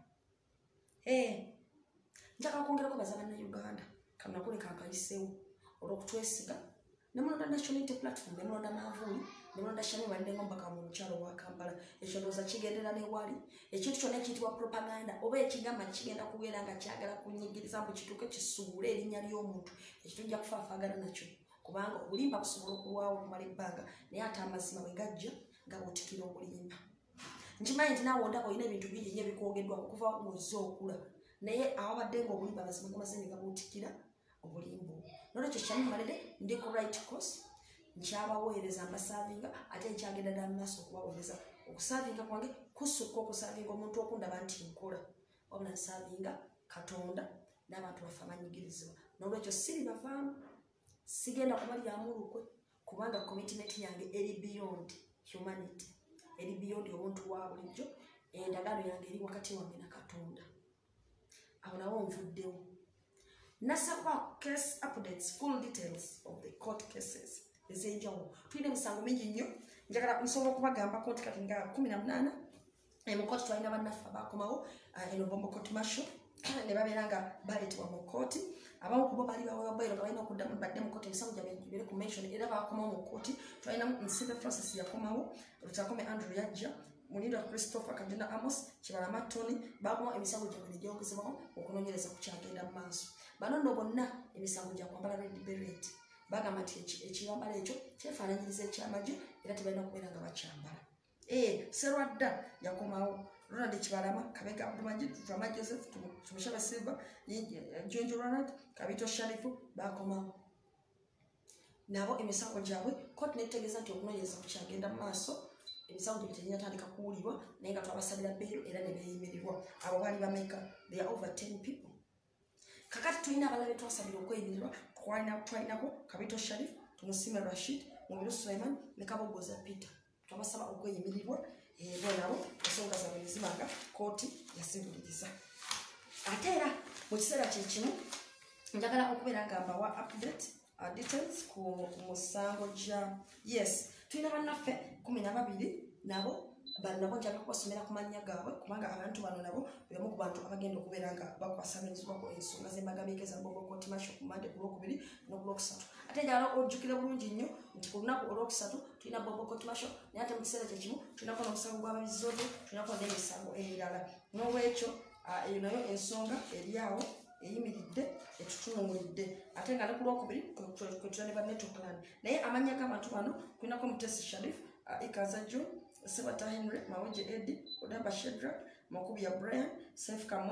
Njagala kwongerako baza bannayuganda kanakuleka akayiseewo olw'okutwesiga ne mulonda National Unity Platform, ne mulonda Manvuuli, ne mulonda Shame Malende ng'omubaka mu lukyalo lwa Kampala. Ekyo ndowooza kigendera ne wali ekintu kyonna ekiyitibwa propaganda oba ekigamba kigenda kubeera nga kyagala kunyigiriza mbu kituuke kisuule erinnya ly'omuntu, ekyo tujja kufaafaagana nakyo kubanga obulimba busobola okulwawo okumala ebbanga naye ate amazima bwe gajja nga bw'otikira obulimba. Nkimanyi nti naawe ondaba olina ebintu bingi nnyo ebikwogeddwa okuva ng'ozze okula naye awabadde ng'obulimba amazima gamaze ne gabuutikira obulimba. Nolwekyo Shame Malende ndi ku right course, nkyabaweereza mbasaavinga ate nkyagenda ddala mu maaso okubaweereza. Okusaavinga kwange kusukka okusaavinga omuntu okundaba nti nkola, wabula nsaavinga Katonda n'abantu baffe abanyigirizibwa. Nolwekyo siri bavaamu, sigenda kubalyamu lukwe kubanga commitment yange eri beyond humanity, eri beyond obuntu bwa bulijjo. Endagaano yange eri wakati wange na Katonda. Awo nawo nvuddewo. Nasaba case updates, full details of the court cases. Ez'enjawulo. Tulina emisango mingi nnyo. Njagala nsobola okubagamba kooti kati nga 18. Mu kooti twalina bannaffe abaakomawo eno Bombo Court Martial ne babeera nga baleetebwa mu kooti. Abamu ku bo baali baweebwa bailo nga balina okuddamu badde mu kooti emisango gyabwe gibere ku mention era baakomawo mu kooti. Twalina Civil Francis yakomawo, Lutakome Andrew yajja, Mulindo Christopher Kagenda Amos, Kibalama Tony, baakomawo emisango gyabwe ne gyongezebwamu okunoonyereza ku kyagenda mu maaso. Bano nno bonna emisango gya kwambala red beret. Bagamba nti ekiyambala ekyo kyefaananyiriza ekyamagye era tebalina kubeera nga bakyambala. Serwadda yakomawo, Ronald Kibalama, Kabega Abdulmajid, Rama Joseph, Tumushabe Silva, Jonjo Ronald, Kabito Sharifu baakomawo. Nabo emisango gyabwe kooti netegeeza nti okunoonyereza ku kyagenda mu maaso emisango gyabwe teginnatandika kuwulirwa naye nga twabasabira bbeero era ne beeyimirirwa. Abo baali bameka, they are over 10 people. Kakati tulina abalabe twasabira okweyimirirwa, twalinako Kabito Sharif, Tumusime Rashid, Mubiru Sulaiman ne Kabogoza Peter. Twabasaba okweyimirirwa nabo ensonga zaabwe nezimanga kooti yazibuliriza. Ate era mu kiseera kye kimu njagala okubeera nga mbawa update details ku musango gya tulina bannaffe 12 nabo nabo njagala kubasomera ku mannya gaabwe kubanga abantu bano nabo bemu ku bantu abagenda okubeera nga bakwasamirizibwa ku ensonga z'embagabike za Bombo Court Martial ku Monday ku Lwokubiri n'Olwokusatu. Ate njagala ojjukire bulungi nnyo nti ku lunaku Olwokusatu tulina Bombo Court Martial naye ate mu kiseera kye kimu tulinako n'omusango gw'ababizoto, tulinako n'emisango emirala. N'olwekyo eyo nayo ensonga eri awo eyimiridde etutunuulidde ate nga ne ku Lwokubiri kwetula ne banneto plan. Naye amannya g'abantu bano tulinako Mutesi Sharif, Ikaza John, Sebata Henry, Mawoje Eddie, Odamba Shedrack, Makubia Brian, Seifuka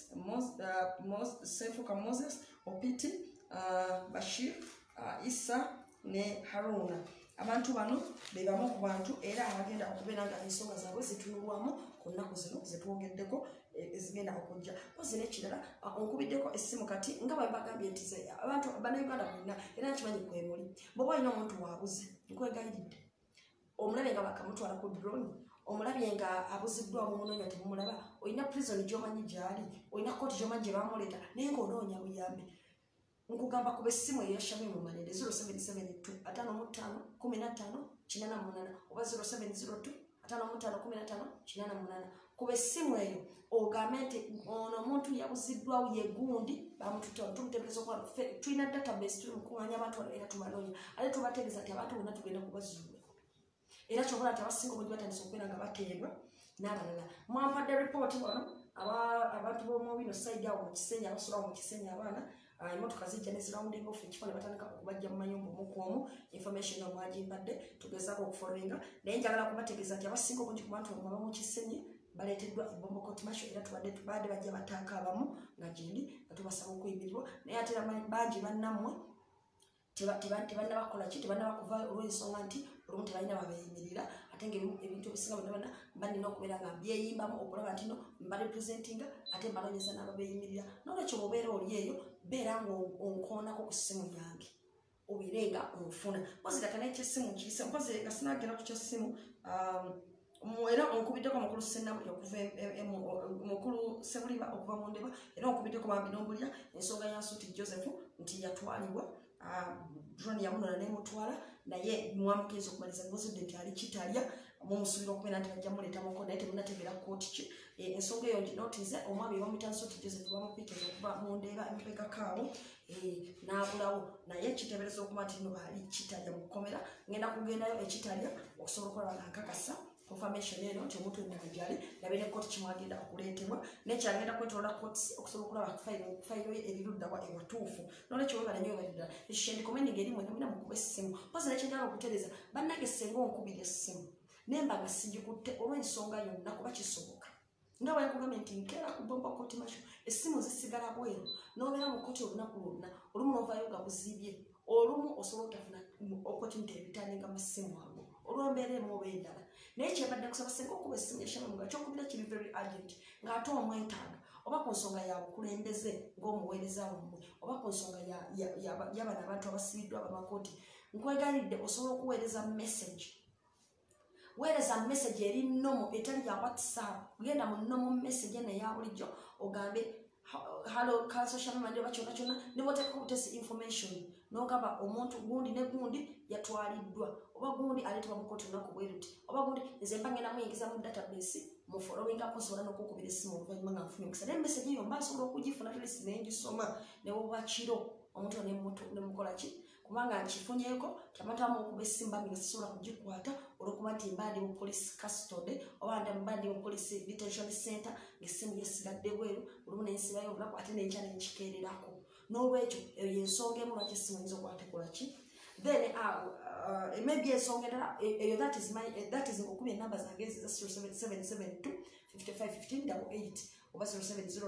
Moses, Opiti, Bashir, Isa ne Haruna. Abantu bano be bamu ku bantu era abagenda okubeera nga ensonga zaabwe zitunulwamu ku nnaku zino zetwogeddeko ezigenda okujja. Pozi n'ekirala onkubiddeko essimu kati nga bwe bagambye nti abantu bannayuganda bonna era nkimanyi kwemuli bw'oba olina omuntu waabuze nkwegayiridde omulabye nga bakamutwala ku drone, omulabye nga abuziddwa mu munoonya temumulaba, olina prison gy'omanyi gy'ali, olina kooti gy'omanyi gye baamuleeta naye ng'onoonya buyambi. Nkugamba kuba essimu eyo ya Shame Malende 0772 55 15 88 oba 0702 55 15 88. Kuba essimu eyo ogambe nti ono omuntu yabuziddwawo ye gundi bamututira tumuteebereza okuba tulina database tuli mukuŋŋaanya abantu era tubanoonya ate tubategeeza nti abantu bonna tugenda kubazuula. Era kyobala nti abasinga obungi batandise okubeera nga bateebwa n'abalala mwampadde report wano abantu b'omubino side awo mu Kisenyi abasulawo mu Kisenyi abaana emotoka zijja ne surrounding off ekifo ne batandika okubajja mu mayumba omukuomu information omwagimpadde tugezaako okufollowinga naye njagala kubategeeza nti abasinga obungi ku bantu omwaba mu Kisenyi baleeteddwa ebombo kotimasho era tubadde bajja bataaka abamu nga gindi nga tubasaba okuyimirirwa naye ate bangi bannammwe tebannabakola ki tebannabakuva olw'ensonga nti olumu tebalina babeeyimirira ate ngaebintu ebisinga bonna banina okubeera nga byeyimbamu okulaba nti no mbarepresentinga ate mbalonyeza n'ababeeyimirira n'olwekyo bwobeera oli eyo beera nga onkoonako ku ssimu yange obeere nga onfuna mpozi laka n'ekyessimu nkiyise mpozi nga sinagera ku kyessimu era onkubiddeko mukulu Ssenabuli okuva mukulu Sebuliba okuva mu Ndeba era onkubiddeko bambi n'ombulira ensonga ya Nsuti Joseph nti yatwalibwa drone yamunona n'emutwala naye mwamukiriza okumaliza ngozudde nti ali kitalya mumusuubira okubeera nti bajja muleetamuko naye temunategeera kooti ki ensonga eyo nginotize omwami bamuyita Nsuti Joseph bamupitiriza okuva mu Ndeeba empegakaawo n'abulawo naye kiteebereza okuba nti no ali kitalya mu kkomera ngenda kugendayo ekitalya okusobola okulaba nga nkakasa confirmation eno nti omuntu yenna gyali nabe ne kooti kimwagenda okuleetebwa nekyagenda kwetolola kooti okusobola okulaba fayiro ye eriruddawa ewatuufu n'olwekyo webala nnyo webalira ekishendikomeninga erimu enamina mukuba essimu mpozi nekyenjala okutereeza bannange senga onkubira essimu nemba nga sigikutte olw'ensonga yonna kuba kisoboka nga bwekugambye nti nkeera ku bomba kooti masho essimu zisigala bweru n'obeera mu kooti olunaku lwonna olumu n'ovaayo nga buziibye olumu osobola otafuna opportunity ebitandinga mu ssimu ago olw'embeera emu oba endala naye kyebadde kusaba senga okuba essimu yashamamu nga kyokubira kiri very urgent ng'ate omwetaaga oba ku nsonga ya bukulembeze ng'omuweereza wammwe oba ku nsonga y'abana abantu abasibiddwa abamakooti nkwegalidde osobola okuweereza message weereza message eri nnomo etali ya WhatsApp genda mu nnomo message eno eya bulijjo ogambe halo ka social media bakyona kyona ne boteeka obutesi information n'ogamba omuntu gundi ne gundi yatwaliddwa oba gundi aleetebwa mu kooti olunaku bwe ruti oba gundi nze mba ngenda muyingiza mu database mu following up nsobola n'okukubira essimu oluvannyuma nga nfunye omukisa naye message eyo mba nsobola okugifuna tulesi naye ngisoma ne bwoba kiro omuntu ne mukola ki kubanga nkifunyeeko kyamatamu okuba essimu bambi nga sisobola kugikwata olwokuba nti mba ndi mu police custody oba mba ndi mu police detention center ng'essimu yesigadde bweru olumu nensibayo olunaku ate nenkya nenkikeererako n'olwekyo eyo yensonga emu lwaki essimu yinza okuba tekola ki then maybe ensonga endala eyo that is okuba enamba zange eziza 0772 551588 oba 0702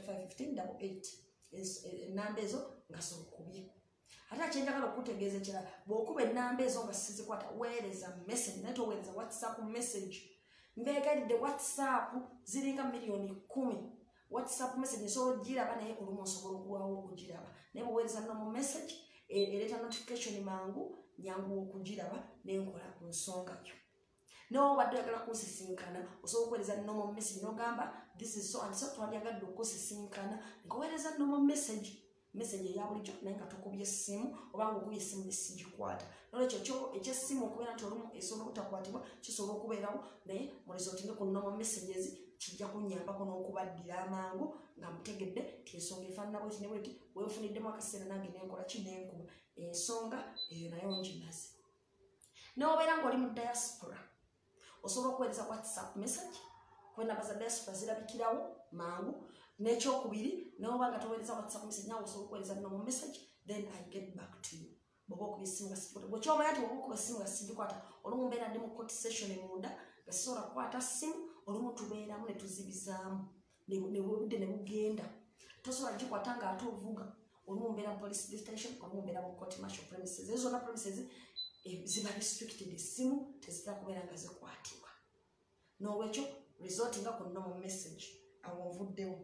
551588 enamba ezo nga zokubye ate akyenjagala okutegeeza ekirala bw'okuba ennamba ezo nga sizikwata weereza message naye toweereza WhatsApp message mbeegalidde WhatsApp ziringa miliyoni 10 WhatsApp message nsobola ogiraba naye olumu osobola okulwawo okugiraba naye bweweereza normal message ereeta notification mangu nyangu okugiraba nenkola ku nsonga yo n'obadde oyagala kunsisinkana osobola okuweereza normal message n'ogamba this is so and so twandyagadde okusisinkana nkoweereza normal message eya bulijjo naye nga tokubye essimu oba nga okubye essimu nesigikwata nolwekyo ekyessimu okubeera nti olumu esobola obutakwatibwa kisobola okubeerawo naye mulizotinge ku normal messages kijja kunnyambako n'okubaddira amangu nga mutegedde ti ensonga efaanana bweti ne bweti wenfuniddemu akaseera nange nenkola ki nenkuba ensonga eyo nayo nginazi n'obeera ng'oli mu diaspora osobola okuweereza WhatsApp message kwenamba za diaspora zirabikirawo mangu n'ekyokubiri n'oba nga toweereza WhatsApp message nawe osobola okuweereza normal message then I get back to you bw'oba okuba essimu nga sigikwata bwekyomanya nti bw'oba okuba essimu nga sigikwata olumu mbeera ndi mu court session munda nga sisobola kukwata ssimu olumu tubeeramu ne tuzibizaamu obudde ne bugenda tosobola gikwata ng'ate ovuga olumu mbeera mu police detention olumu mbeera mu court martial premises ezo zonna premises ziba restricted essimu tezitera kubeera nga zikwatibwa n'olwekyo resortinga ku normal message awo ovuddewo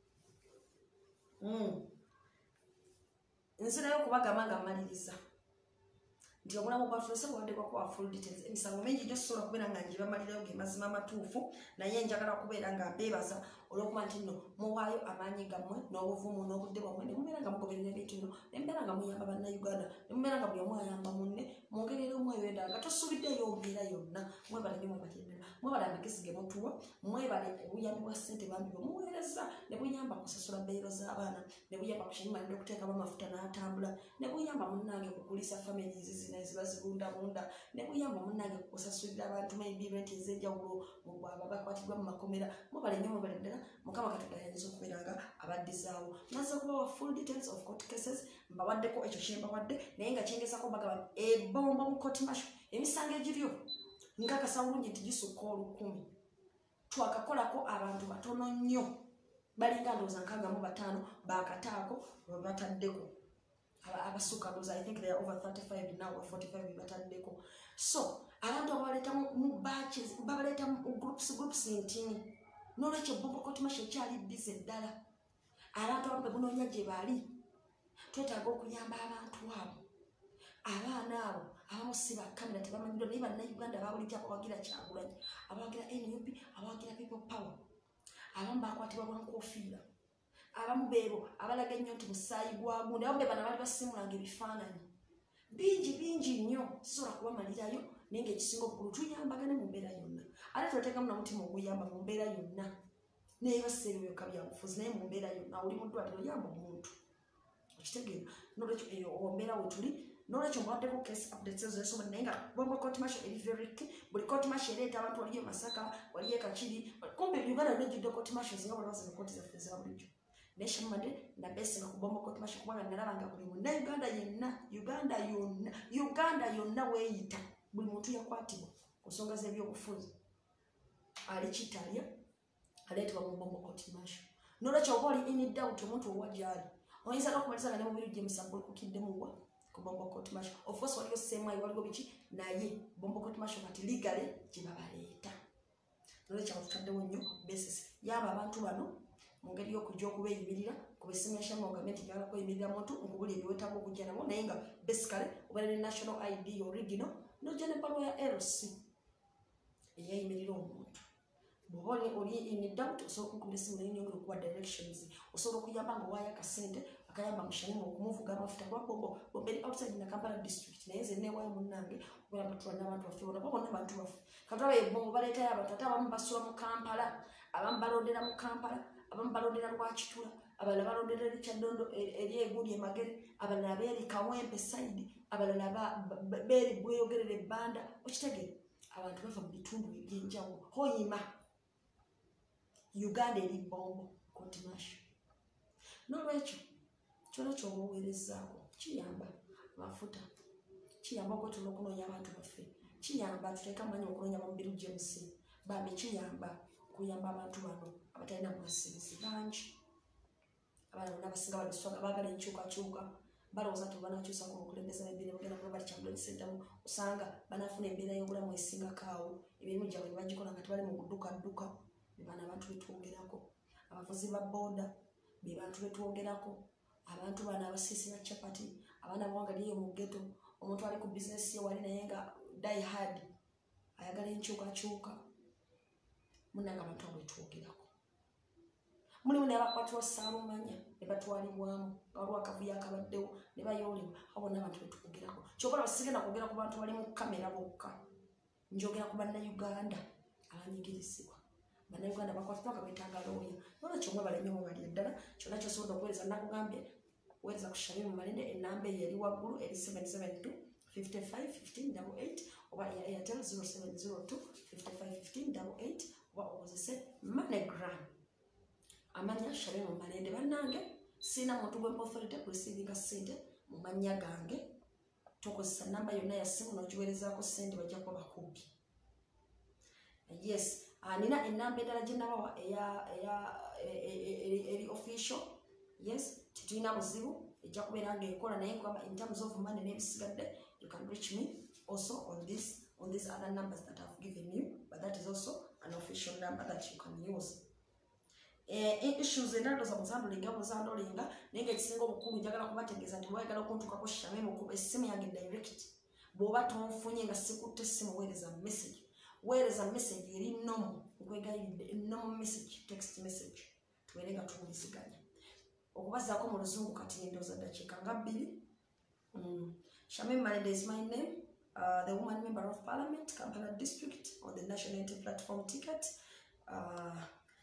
nzirayo okubagamba nga mmaliriza nti obulamu bwatulese bwaddekwa kuba full details emisango mingi gyo sisobola kubeera nga ngibamalirayo ge mazima amatuufu naye njagala kubeera nga mbeebaza olw'okuba nti nno muwaayo amaanyi gammwe n'obuvumu n'obudde bwammwe ne mubeera nga mugoberera ebintu bino ne mubeera nga muyamba bannayuganda ne mubeera nga buli omu ayamba munne mu ngeri eri omu eyo endala nga tosuubiddeyo mbeera yonna mwebale nnyo mwebatyendera mwebale amagezi ge mutuwa mwebale obuyambi bwa ssente bambi bwe muweereza ne buyamba kusasula bbeero z'abaana ne buyamba kukimanidde okuteekamu amafuta n'atambula ne buyamba munnange kukulisa families zino nezibazibundabunda ne buyamba munnange kusasulira abantu maybe rent ez'enjawulo mu bwaba bakwatibwa mu makomera mubale nnyo mubale ddala mukama katonda yayinza okubeera nga abaddizaawo naza kubawa full details of court cases mbawaddeko ekyo kyembawadde naye nga kyengezako bagaba ebomba mu court martial emisango egiryo nkakasa bulungi nti gisukka 1000 twakakolako abantu batono nnyo balinga ndowooza 65 bakataako bataddeko abasuka those I think they are over 35 now or 45 bataddeko so abantu abaleta mu batches babaleta mu groups ntini nolwekyo bombo court martial kyali busy ddala abantu abambe bunoonya gye bali twetaaga okuyamba abantu abo abaana abo abamu si bakamera tebamanyidwa naye bannayuganda babulijjako abawagira Kyagulanyi abawagira NUP abawagira people power abamu bakwatibwa bwankofiira abamu beebo abalaga ennyo nti musaayi gwa gundi abamu be bana bali basimulanga ebifaananyi bingi nnyo sisobola kubamalirayo naye ng'ekisinga obukulu tuyambagane mu mbeera yonna ate tubateekamu na mutima oguyamba mu mbeera yonna naye baseera byokka byabufuzi naye mu mbeera yonna oli mu ddwaliro yamba omuntu okitegeera nolwekyo eyo ombeera we tuli nolwekyo mbawaddeko case updates ezo esoma naye nga bombo court martial eri very key buli court martial ereeta abantu waliyo Masaka waliyo Kakiri kumbe Uganda nejjudde court martial zinga balabaza mu kooti zaffe za bulijjo Nation Monday na bese nga kubombo court martial kubanga nalaba nga buli munna Uganda yonna weeyita buli muntu yakwatibwa ku nsonga z'ebyobufuzi ali Kitalya aleetebwa mu bombo court martial nolwekyo oba oli in doubt omuntu owajjali oyinza n'okumaliza nga ne mubiri gye musango kukiddemu wa ku bombo court martial of course waliyo semayi waliwo biki naye bombo court martial kati legally gye babaleeta nolwekyo tutaddewo nnyo basis yaba abantu bano mu ngeri y'okujja okubeeyimirira ku besignation mu gavumenti gyala kweyimirira muntu nkubuli ebiwetaaga okujja nabo naye nga basically obeera ne national ID original n'ojja ne bbaluwa ya LC eyeeyimirira omuntu bw'oba oli in doubt osobola okukubira essimu naye nyongera okuwa directions osobola okuyamba nga owaayo akasente akayamba mushanimu okumuvuga amafuta lwa bombo eri outside na Kampala district naye nze neewaayo munnange okubeera nga tulwa n'abantu baffe bonabo bonna bantu baffe katulaba ebombo baleetayo abantu ate abamu basula mu Kampala abamu balondera mu Kampala abamu balondera Lwakitula abalala balondera eri Kyaddondo eri Egundi Emagere abalala beeri Kawempe side abalala beeri Bweyogerere Ebbanda okitegeera abantu bava mu bitundu eby'enjawulo hoyima Uganda eri bombo court martial nolwekyo kyona kyoba oweerezaako kiyamba amafuta kiyamba okwetula okunoonya abantu baffe kiyamba tuteeka amanyi okunoonya bamubiru James bambi kiyamba kuyamba abantu bano abatalina bwasirizi bangi abaana bonna abasinga baluswaga baagala enkyukakyuka balowooza nti banakyusako obukulembeze b'embeera bagenda kuba bali Kyagulanyi Ssentamu osanga banafuna embeera y'obulamu esingakaawo emirimu gyabwe bagikola nga tebali mu kudduka be bana abantu betwogerako abavuzi ba booda be bantu betwogerako abantu bano abasiisira chapati abaana bawangaliyo mu ghetto omuntu ali ku bizinesi ye wali naye nga die hard ayagala enkyukakyuka munnanga abantu abetwogerako mulimu naye abakwatibwa Saalumanya ne batwalibwamu nga waliwo akavuyo akabaddewo ne bayoolebwa abo bonna abantu betwogerako kyokola basigenda kwogera ku bantu bali mu kamera bokka njogera ku bannayuganda abanyigirizibwa bannayuganda bakwatibwa nga beetaaga looya nolwekyo mwebale nnyo mwebali ddala kyonna kyosobola okuweereza nakugambye weereza ku Shamim Malende enamba eyo eri waggulu eri 772 55 15 88 oba eya Airtel 0702 55 15 88 oba okozese MoneyGram amanya Shamim Malende bannange siina muntu gwe mpoferete kurisiivinga ssente mu mannya gange tokozesa namba yonna ya simu n'ogiweerezaako ssente bajja kuba bakubbi yes nina enamba endala gye nabawa eri official yes tetulina buzibu ejja kubeera nga ekola naye nkugamba in terms of money n'ebisigadde you can reach me also on these other numbers that I've given you but that is also an official number that you can use issues endala za muzandolinga muzandolinga naye nga ekisinga obukulu njagala kubategeeza nti mwagala okuntuukako Shamim okuba essimu yange direct bw'oba tonfunye nga sikutte essimu weereza message eri nomo nkwegayiridde nomo message text message tubeere nga tuwuliziganya okubazaako mu luzungu kati ndowooza ddakiika nga 2 Shamim Malende is my name the woman member of parliament Kampala district on the national unity platform ticket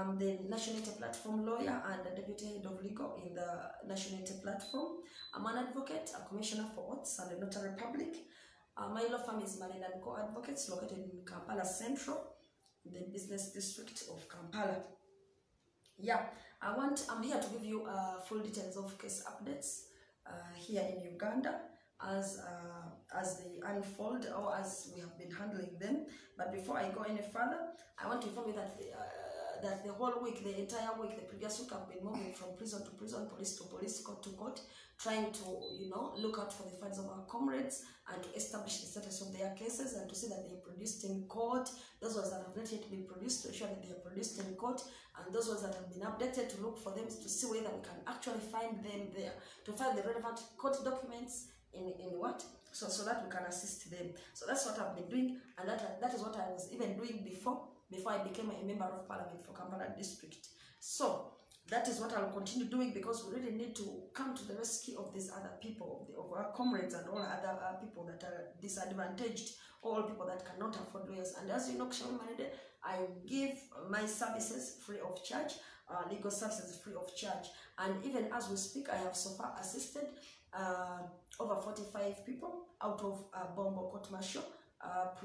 I'm the National Unity Platform lawyer and the deputy head of legal in the National Unity Platform. I'm an advocate, a commissioner for oaths and a notary public. My law firm is Malenda & Co Advocates, located in Kampala Central, in the business district of Kampala. Yeah, I'm here to give you full details of case updates here in Uganda as they unfold or as we have been handling them. But before I go any further, I want to inform you that the whole week, the entire week, the previous week, I've been moving from prison to prison, police to police, court to court, trying to, look out for the files of our comrades and to establish the status of their cases and to see that they are produced in court. Those ones that have not yet been produced, to ensure that they are produced in court, and those ones that have been updated, to look for them, to see whether we can actually find them there, to find the relevant court documents in what, so that we can assist them. So that's what I've been doing, and that is what I was even doing before I became a member of parliament for Kampala district. So that is what I'll continue doing, because we really need to come to the rescue of these other people, of our comrades and all other people that are disadvantaged, all people that cannot afford lawyers. And as you know, I give my services free of charge, legal services free of charge. And even as we speak, I have so far assisted over 45 people out of Bombo Court Martial, out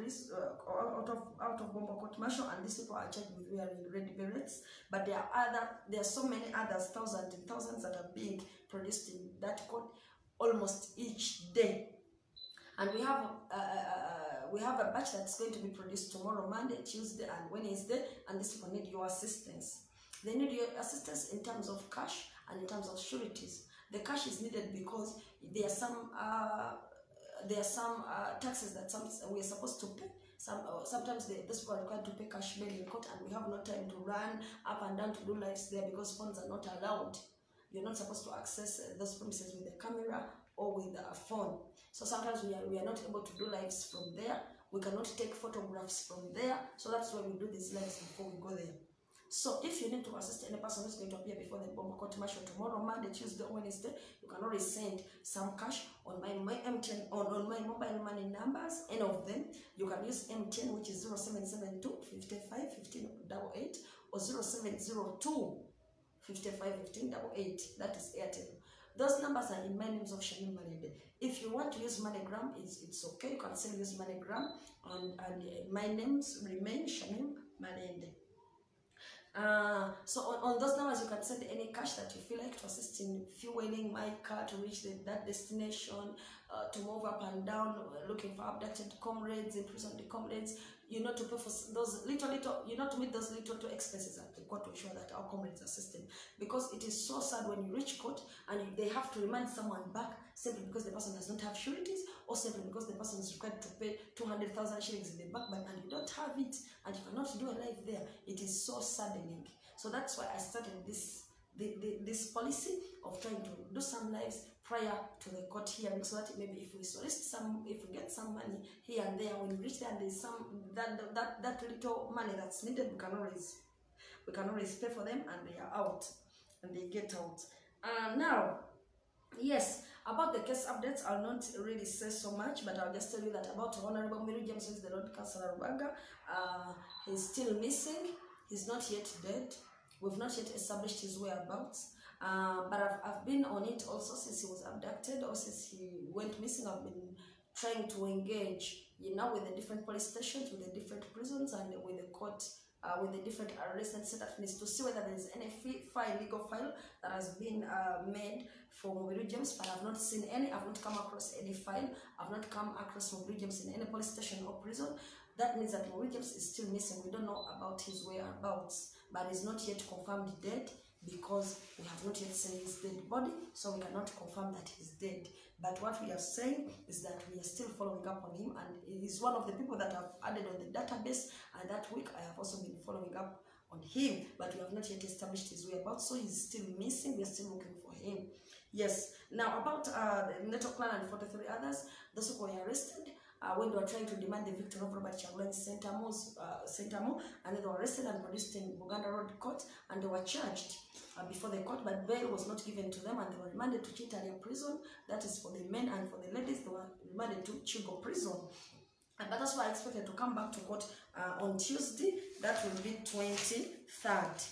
of Bombo Court Martial, and these people are charged with wearing red berets. But there are so many others, thousands and thousands, that are being produced in that court almost each day. And we have a batch that's going to be produced tomorrow, Monday, Tuesday, and Wednesday, and these people need your assistance. They need your assistance in terms of cash and in terms of sureties. The cash is needed because there are some taxes that we are supposed to pay. Sometimes those people are required to pay cash bail in court, and we have no time to run up and down to do lives there because phones are not allowed. You're not supposed to access those premises with a camera or with a phone. So sometimes we are not able to do lives from there. We cannot take photographs from there. So that's why we do these lives before we go there. So if you need to assist any person who's going to appear before the Bombo Court Martial tomorrow, Monday, Tuesday, Wednesday, you can always send some cash on my MTN, on my mobile money numbers, any of them. You can use MTN, which is 0772 55 15 88, or 0702 55 15 88. That is Airtel. Those numbers are in my names of Shamim Malende. If you want to use MoneyGram, it's okay. You can still use MoneyGram, and my names remain Shamim Malende. So on those numbers, you can send any cash that you feel like to assist in fueling my car to reach that destination, to move up and down, looking for abducted comrades, imprisoned comrades, to pay for those little, to meet those little expenses at the court to ensure that our comrades are assisted. Because it is so sad when you reach court and they have to remind someone back simply because the person does not have sureties, or simply because the person is required to pay 200,000 shillings in the bank, and you don't have it and you cannot do a life there. It is so saddening. So that's why I started this policy of trying to do some lives prior to the court hearing, so that maybe if we get some money here and there, when we reach there and there's some that little money that's needed, we can always pay for them, and they are out and they get out. Now, yes, about the case updates, I'll not really say so much, but I'll just tell you that about Honorable Mary James, who is the Lord Councillor Rubaga. He's still missing. He's not yet dead. We've not yet established his whereabouts. But I've been on it also since he was abducted, or since he went missing. I've been trying to engage, with the different police stations, with the different prisons, and with the court, with the different arrested settlements, to see whether there is any legal file that has been made for Mobiru James. But I've not seen any. I've not come across any file. I've not come across Mobiru James in any police station or prison. That means that Mobiru James is still missing. We don't know about his whereabouts, but he's not yet confirmed dead, because we have not yet seen his dead body, so we cannot confirm that he's dead. But what we are saying is that we are still following up on him, and he's one of the people that I've added on the database, and that week I have also been following up on him, but we have not yet established his whereabouts, so he's still missing. We are still looking for him. Yes. Now about the Network Clan and 43 others, those who were arrested when they were trying to demand the victim of Robert Kyagulanyi Ssentamu, and they were arrested and produced in Buganda Road Court, and they were charged before the court, but bail was not given to them, and they were remanded to Chitaria Prison. That is for the men, and for the ladies, they were remanded to Chigo Prison. But that's why I expected to come back to court on Tuesday. That will be 23rd.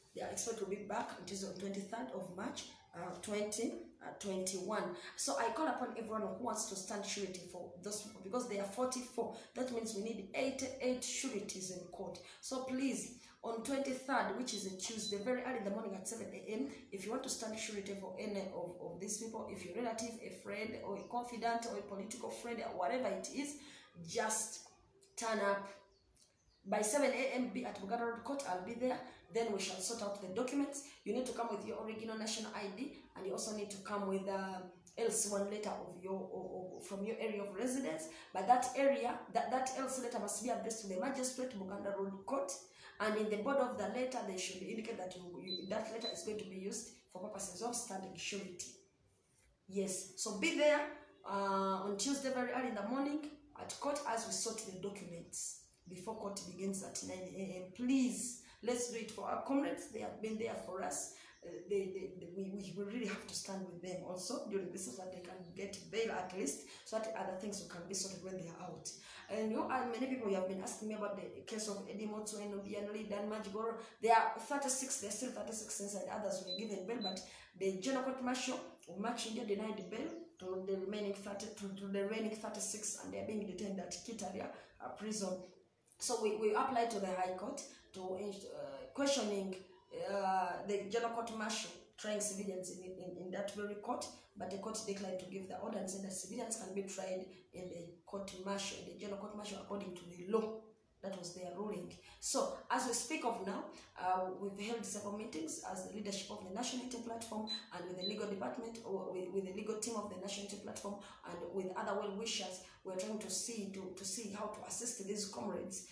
They are expected to be back until the 23rd of March 2021. So I call upon everyone who wants to stand surety for those people, because they are 44. That means we need 88 sureties in court. So please, on 23rd, which is a Tuesday, very early in the morning at 7 a.m., if you want to stand surety for any of these people, if your relative, a friend, or a confidant, or a political friend, or whatever it is, just turn up. By 7 a.m. be at Buganda Road Court. I'll be there. Then we shall sort out the documents. You need to come with your original national ID, and you also need to come with LC1 letter of from your area of residence. But that area, that LC letter must be addressed to the Magistrate, Buganda Road Court, and in the body of the letter they should indicate that that letter is going to be used for purposes of standing surety. Yes, so be there on Tuesday very early in the morning at court as we sort the documents before court begins at 9 a.m. Please, let's do it for our comrades. They have been there for us. We really have to stand with them also during this, so that they can get bail at least, so that other things can be sorted when they are out. And many people have been asking me about the case of Eddie Motso and Obianoli, Dan Majigoro. There are 36, there are still 36 inside. Others were given bail, but the General Court Martial of March India denied the bail to the remaining 36, and they are being detained at Kitaria prison. So we applied to the High Court to questioning the General Court Martial, trying civilians in that very court, but the court declined to give the order and said that civilians can be tried in the court martial, the General Court Martial, according to the law. That was their ruling. So, as we speak of now, we've held several meetings as the leadership of the National Unity Platform, and with the legal department, or with the legal team of the National Unity Platform, and with other well-wishers. We're trying to see how to assist these comrades,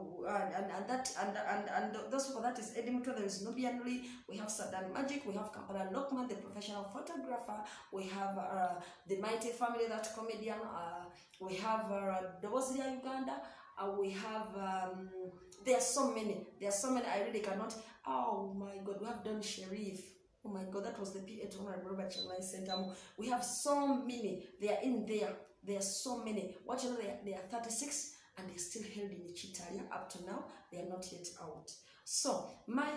and those people, that is Eddie Mutwa, there is Nubianli, we have Sadan Magic, we have Kampala Lokman, the professional photographer, we have the Mighty Family, that comedian, we have Dobozia Uganda. We have there are so many, I really cannot. Oh my God, we have Don Sheriff. Oh my God, that was the PA to Honorable Robert Chalai Center. We have so many. They are in there. There are so many. What you know, they are 36, and they're still held in Chitaria up to now. They are not yet out. So my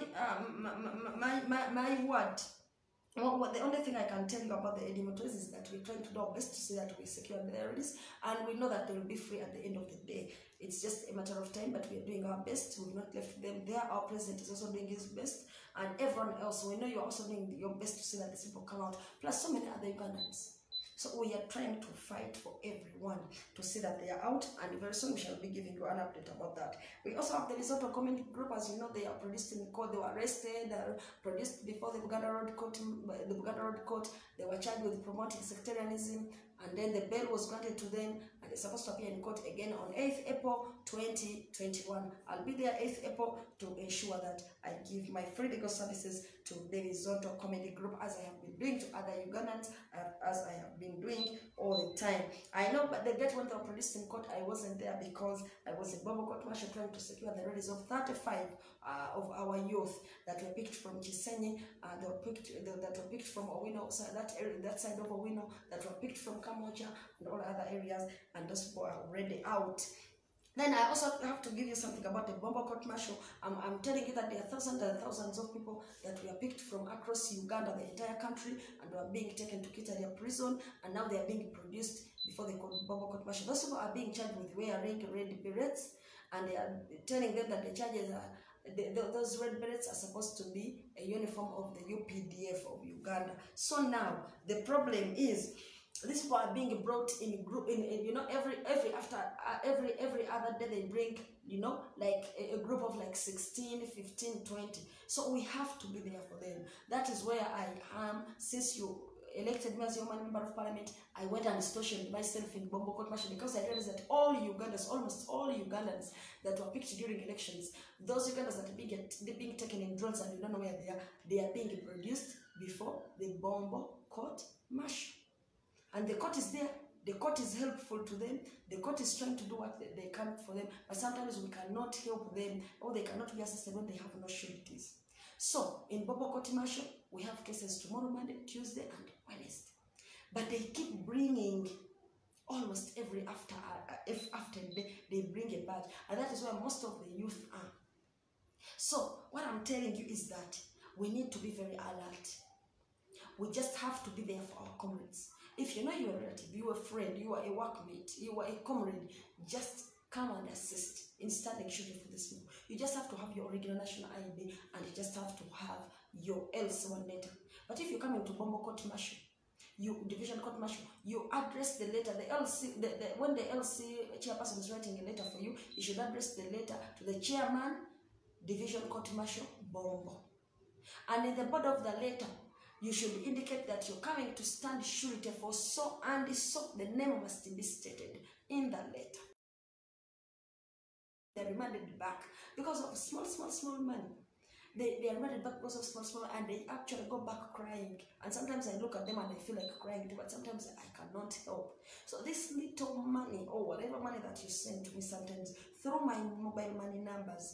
word. Well, the only thing I can tell you about the Eddie Motors is that we're trying to do our best to see that we secure their release, and we know that they will be free at the end of the day. It's just a matter of time, but we are doing our best. We've not left them there. Our president is also doing his best, and everyone else, we know you're also doing your best to see that these people come out, plus so many other Ugandans. So we are trying to fight for everyone to see that they are out, and very soon we shall be giving you an update about that. We also have the Lesotho Community Group. As you know, they are produced in court. They were arrested, produced before the Buganda Road Court. They were charged with promoting sectarianism, and then the bail was granted to them, and they're supposed to appear in court again on 8th April 2021. I'll be there 8th April to ensure that I give my free legal services to the Lesotho Community Group, as I have been doing to other Ugandans, as I have been doing all the time. I know, but the date when they were produced in court, I wasn't there because I was in Bobo Court Martial trying to secure the release of 35 of our youth that were picked from Chisenyi, that were picked from Owino, so that side of Owino, that were picked from Kamocha and all other areas, and those people are already out. Then I also have to give you something about the Bombo Court Martial. I'm telling you that there are thousands and thousands of people that were picked from across Uganda, the entire country, and were being taken to Kitaria prison, and now they are being produced before the Bombo Court Martial. Those people are being charged with wearing red berets, and they are telling them that the charges are, those red berets are supposed to be a uniform of the UPDF of Uganda. So now the problem is, these people are being brought in group, you know, every other day they bring, you know, like a group of like 16, 15, 20. So we have to be there for them. That is where I am. Since you elected me as your member of parliament, I went and stationed myself in Bombo Court Martial, because I realized that all Ugandans, almost all Ugandans that were picked during elections, those Ugandans that are being taken in drones and you don't know where they are being produced before the Bombo Court Martial. And the court is there, the court is helpful to them, the court is trying to do what they can for them, but sometimes we cannot help them, or they cannot be assisted when they have no sureties. So, in Bobo Court Martial, we have cases tomorrow, Monday, Tuesday, and Wednesday. But they keep bringing, almost every after day, they bring a badge. And that is where most of the youth are. So, what I'm telling you is that we need to be very alert. We just have to be there for our comrades. If you know your relative, you are a friend, you are a workmate, you are a comrade, just come and assist in standing shooting for this people. You just have to have your original national ID, and you just have to have your LC1 letter. But if you come into Bombo Court Martial, you division court martial, you address the letter, the LC, when the LC chairperson is writing a letter for you, you should address the letter to the chairman, division court martial, Bombo. And in the body of the letter, you should indicate that you're coming to stand surety for so and so. The name must be stated in the letter. They're remanded back because of small money. They are remanded back because of small, and they actually go back crying. And sometimes I look at them and I feel like crying too, but sometimes I cannot help. So this little money, or whatever money that you send to me sometimes through my mobile money numbers,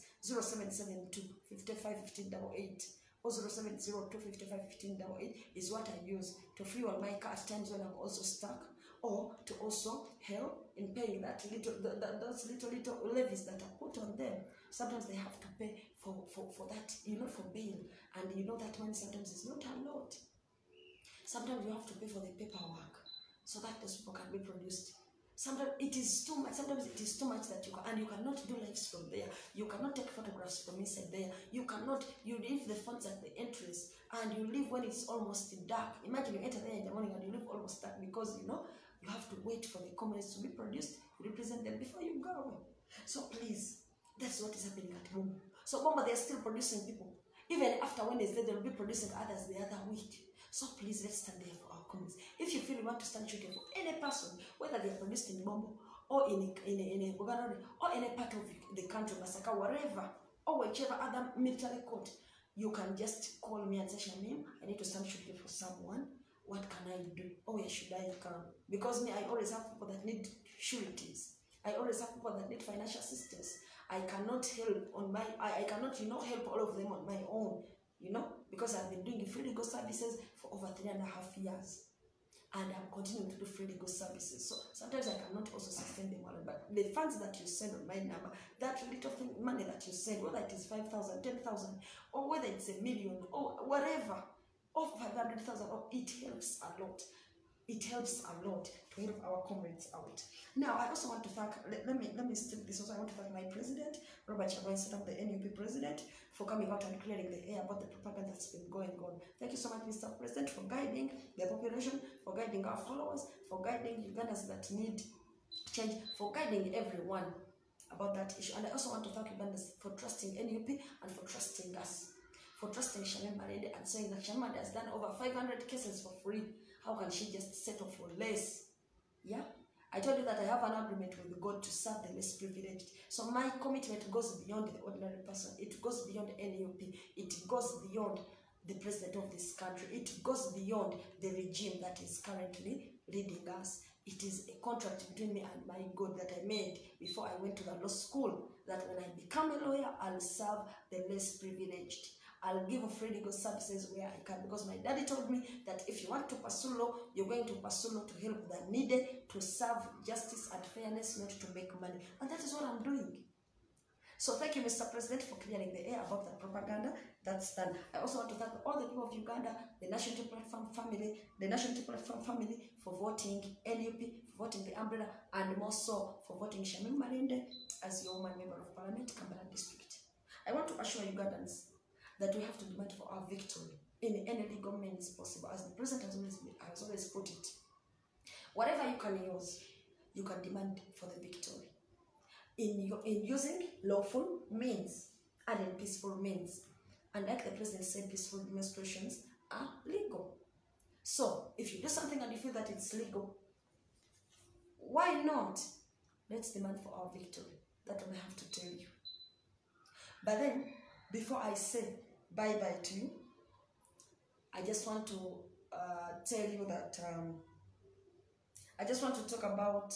0772 55 1588 or 0702 55 1588 is what I use to fuel my car at times when I'm also stuck, or to also help in paying that those little levies that are put on them. Sometimes they have to pay for that, for bail, and that money sometimes is not a lot. Sometimes you have to pay for the paperwork so that those people can be produced. Sometimes it is too much. Sometimes it is too much that you cannot do lives from there. You cannot take photographs from inside there. You leave the phones at the entrance, and you leave when it's almost dark. Imagine you enter there in the morning and you leave almost dark, because you have to wait for the communists to be produced. You represent them before you go away. So please, that's what is happening at Bombo. So Bombo, they are still producing people. Even after Wednesday, they'll be producing others the other week. So please, let's stand there for our communities. If you feel you want to stand shooting for any person, whether they are produced in Bombo or in Uganda or any part of the country, Masaka, wherever, or whichever other military court, you can just call me and say, Shamim, I need to stand shooting for someone. What can I do? Or where should I come? Because me, I always have people that need sureties. I always have people that need financial assistance. I cannot help on my, I cannot, help all of them on my own, because I've been doing free legal services for over 3.5 years. And I'm continuing to do free legal services. So sometimes I cannot also sustain them all. But the funds that you send on my number, that little money that you send, whether it is 5,000, 10,000, or whether it's 1 million, or whatever, or 500,000, it helps a lot. It helps a lot to help our comrades out. Now, I also want to thank, let me step this also. I want to thank my president, Robert Chagulanyi, the NUP president, for coming out and clearing the air about the propaganda that's been going on. Thank you so much, Mr. President, for guiding the population, for guiding our followers, for guiding Ugandans that need change, for guiding everyone about that issue. And I also want to thank Ugandans for trusting NUP and for trusting us, for trusting Shamim Malende and saying that Shamim has done over 500 cases for free. How can she just settle for less? Yeah? I told you that I have an agreement with God to serve the less privileged. So my commitment goes beyond the ordinary person. It goes beyond NUP. It goes beyond the president of this country. It goes beyond the regime that is currently leading us. It is a contract between me and my God that I made before I went to the law school, that when I become a lawyer, I'll serve the less privileged. I'll give free legal services where I can, because my daddy told me that if you want to pursue law, you're going to pursue law to help the needed, to serve justice and fairness, not to make money. And that is what I'm doing. So thank you, Mr. President, for clearing the air about the propaganda. That's done. I also want to thank all the people of Uganda, the National Platform family, for voting NUP, for voting the umbrella, and more so for voting Shamim Malende as your woman member of Parliament, Kampala District. I want to assure Ugandans that we have to demand for our victory in any legal means possible, as the president has always put it. Whatever you can use, you can demand for the victory. In using lawful means and in peaceful means. And like the president said, peaceful demonstrations are legal. So if you do something and you feel that it's legal, why not? Let's demand for our victory. That's what I have to tell you. But then, before I say bye-bye to you, I just want to tell you that I just want to talk about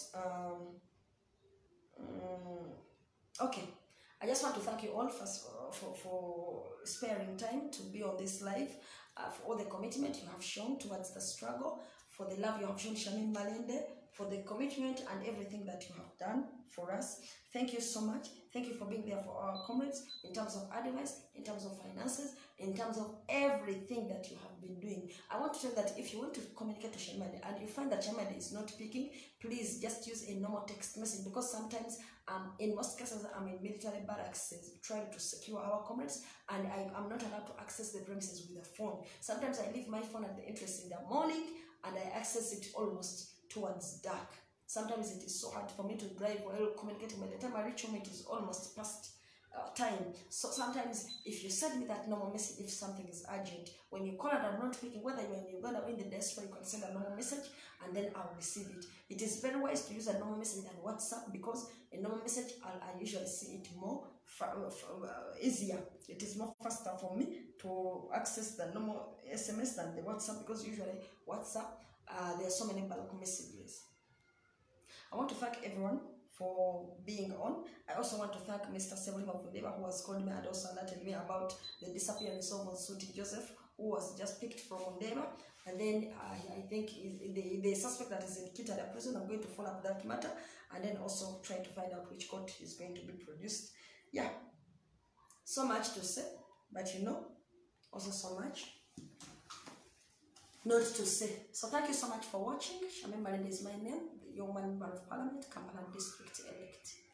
okay, I just want to thank you all for sparing time to be on this live, for all the commitment you have shown towards the struggle, for the love you have shown Shamim Malende, for the commitment and everything that you have done for us. Thank you so much. Thank you for being there for our comrades in terms of advice, in terms of finances, in in terms of everything that you have been doing. I want to tell you that if you want to communicate to Shamade and you find that Shamade is not picking, please just use a normal text message, because sometimes in most cases I'm in military barracks trying to secure our comrades, and I'm not allowed to access the premises with a phone. Sometimes I leave my phone at the entrance in the morning and I access it almost towards dark. Sometimes it is so hard for me to drive while communicating. By the time I reach home, it is almost past time. So sometimes if you send me that normal message, if something is urgent, when you call and I'm not picking, whether you're in Uganda or in the diaspora, you can send a normal message and then I'll receive it. It is very wise to use a normal message than WhatsApp, because a normal message I usually see it more easier. It is more faster for me to access the normal SMS than the WhatsApp, because usually WhatsApp there are so many bulk messages. I want to thank everyone for being on. I also want to thank Mr. Sebulima Fundeba, who has called me and also alerted me about the disappearance of Suti Joseph, who was just picked from Fundeba. And then I think the suspect that is in Kitale prison, I'm going to follow up that matter and then also try to find out which court is going to be produced. Yeah, so much to say, but you know, also so much not to say. So thank you so much for watching. Shamim Malende is my name, the Young Man of Parliament, Kampala District Elect.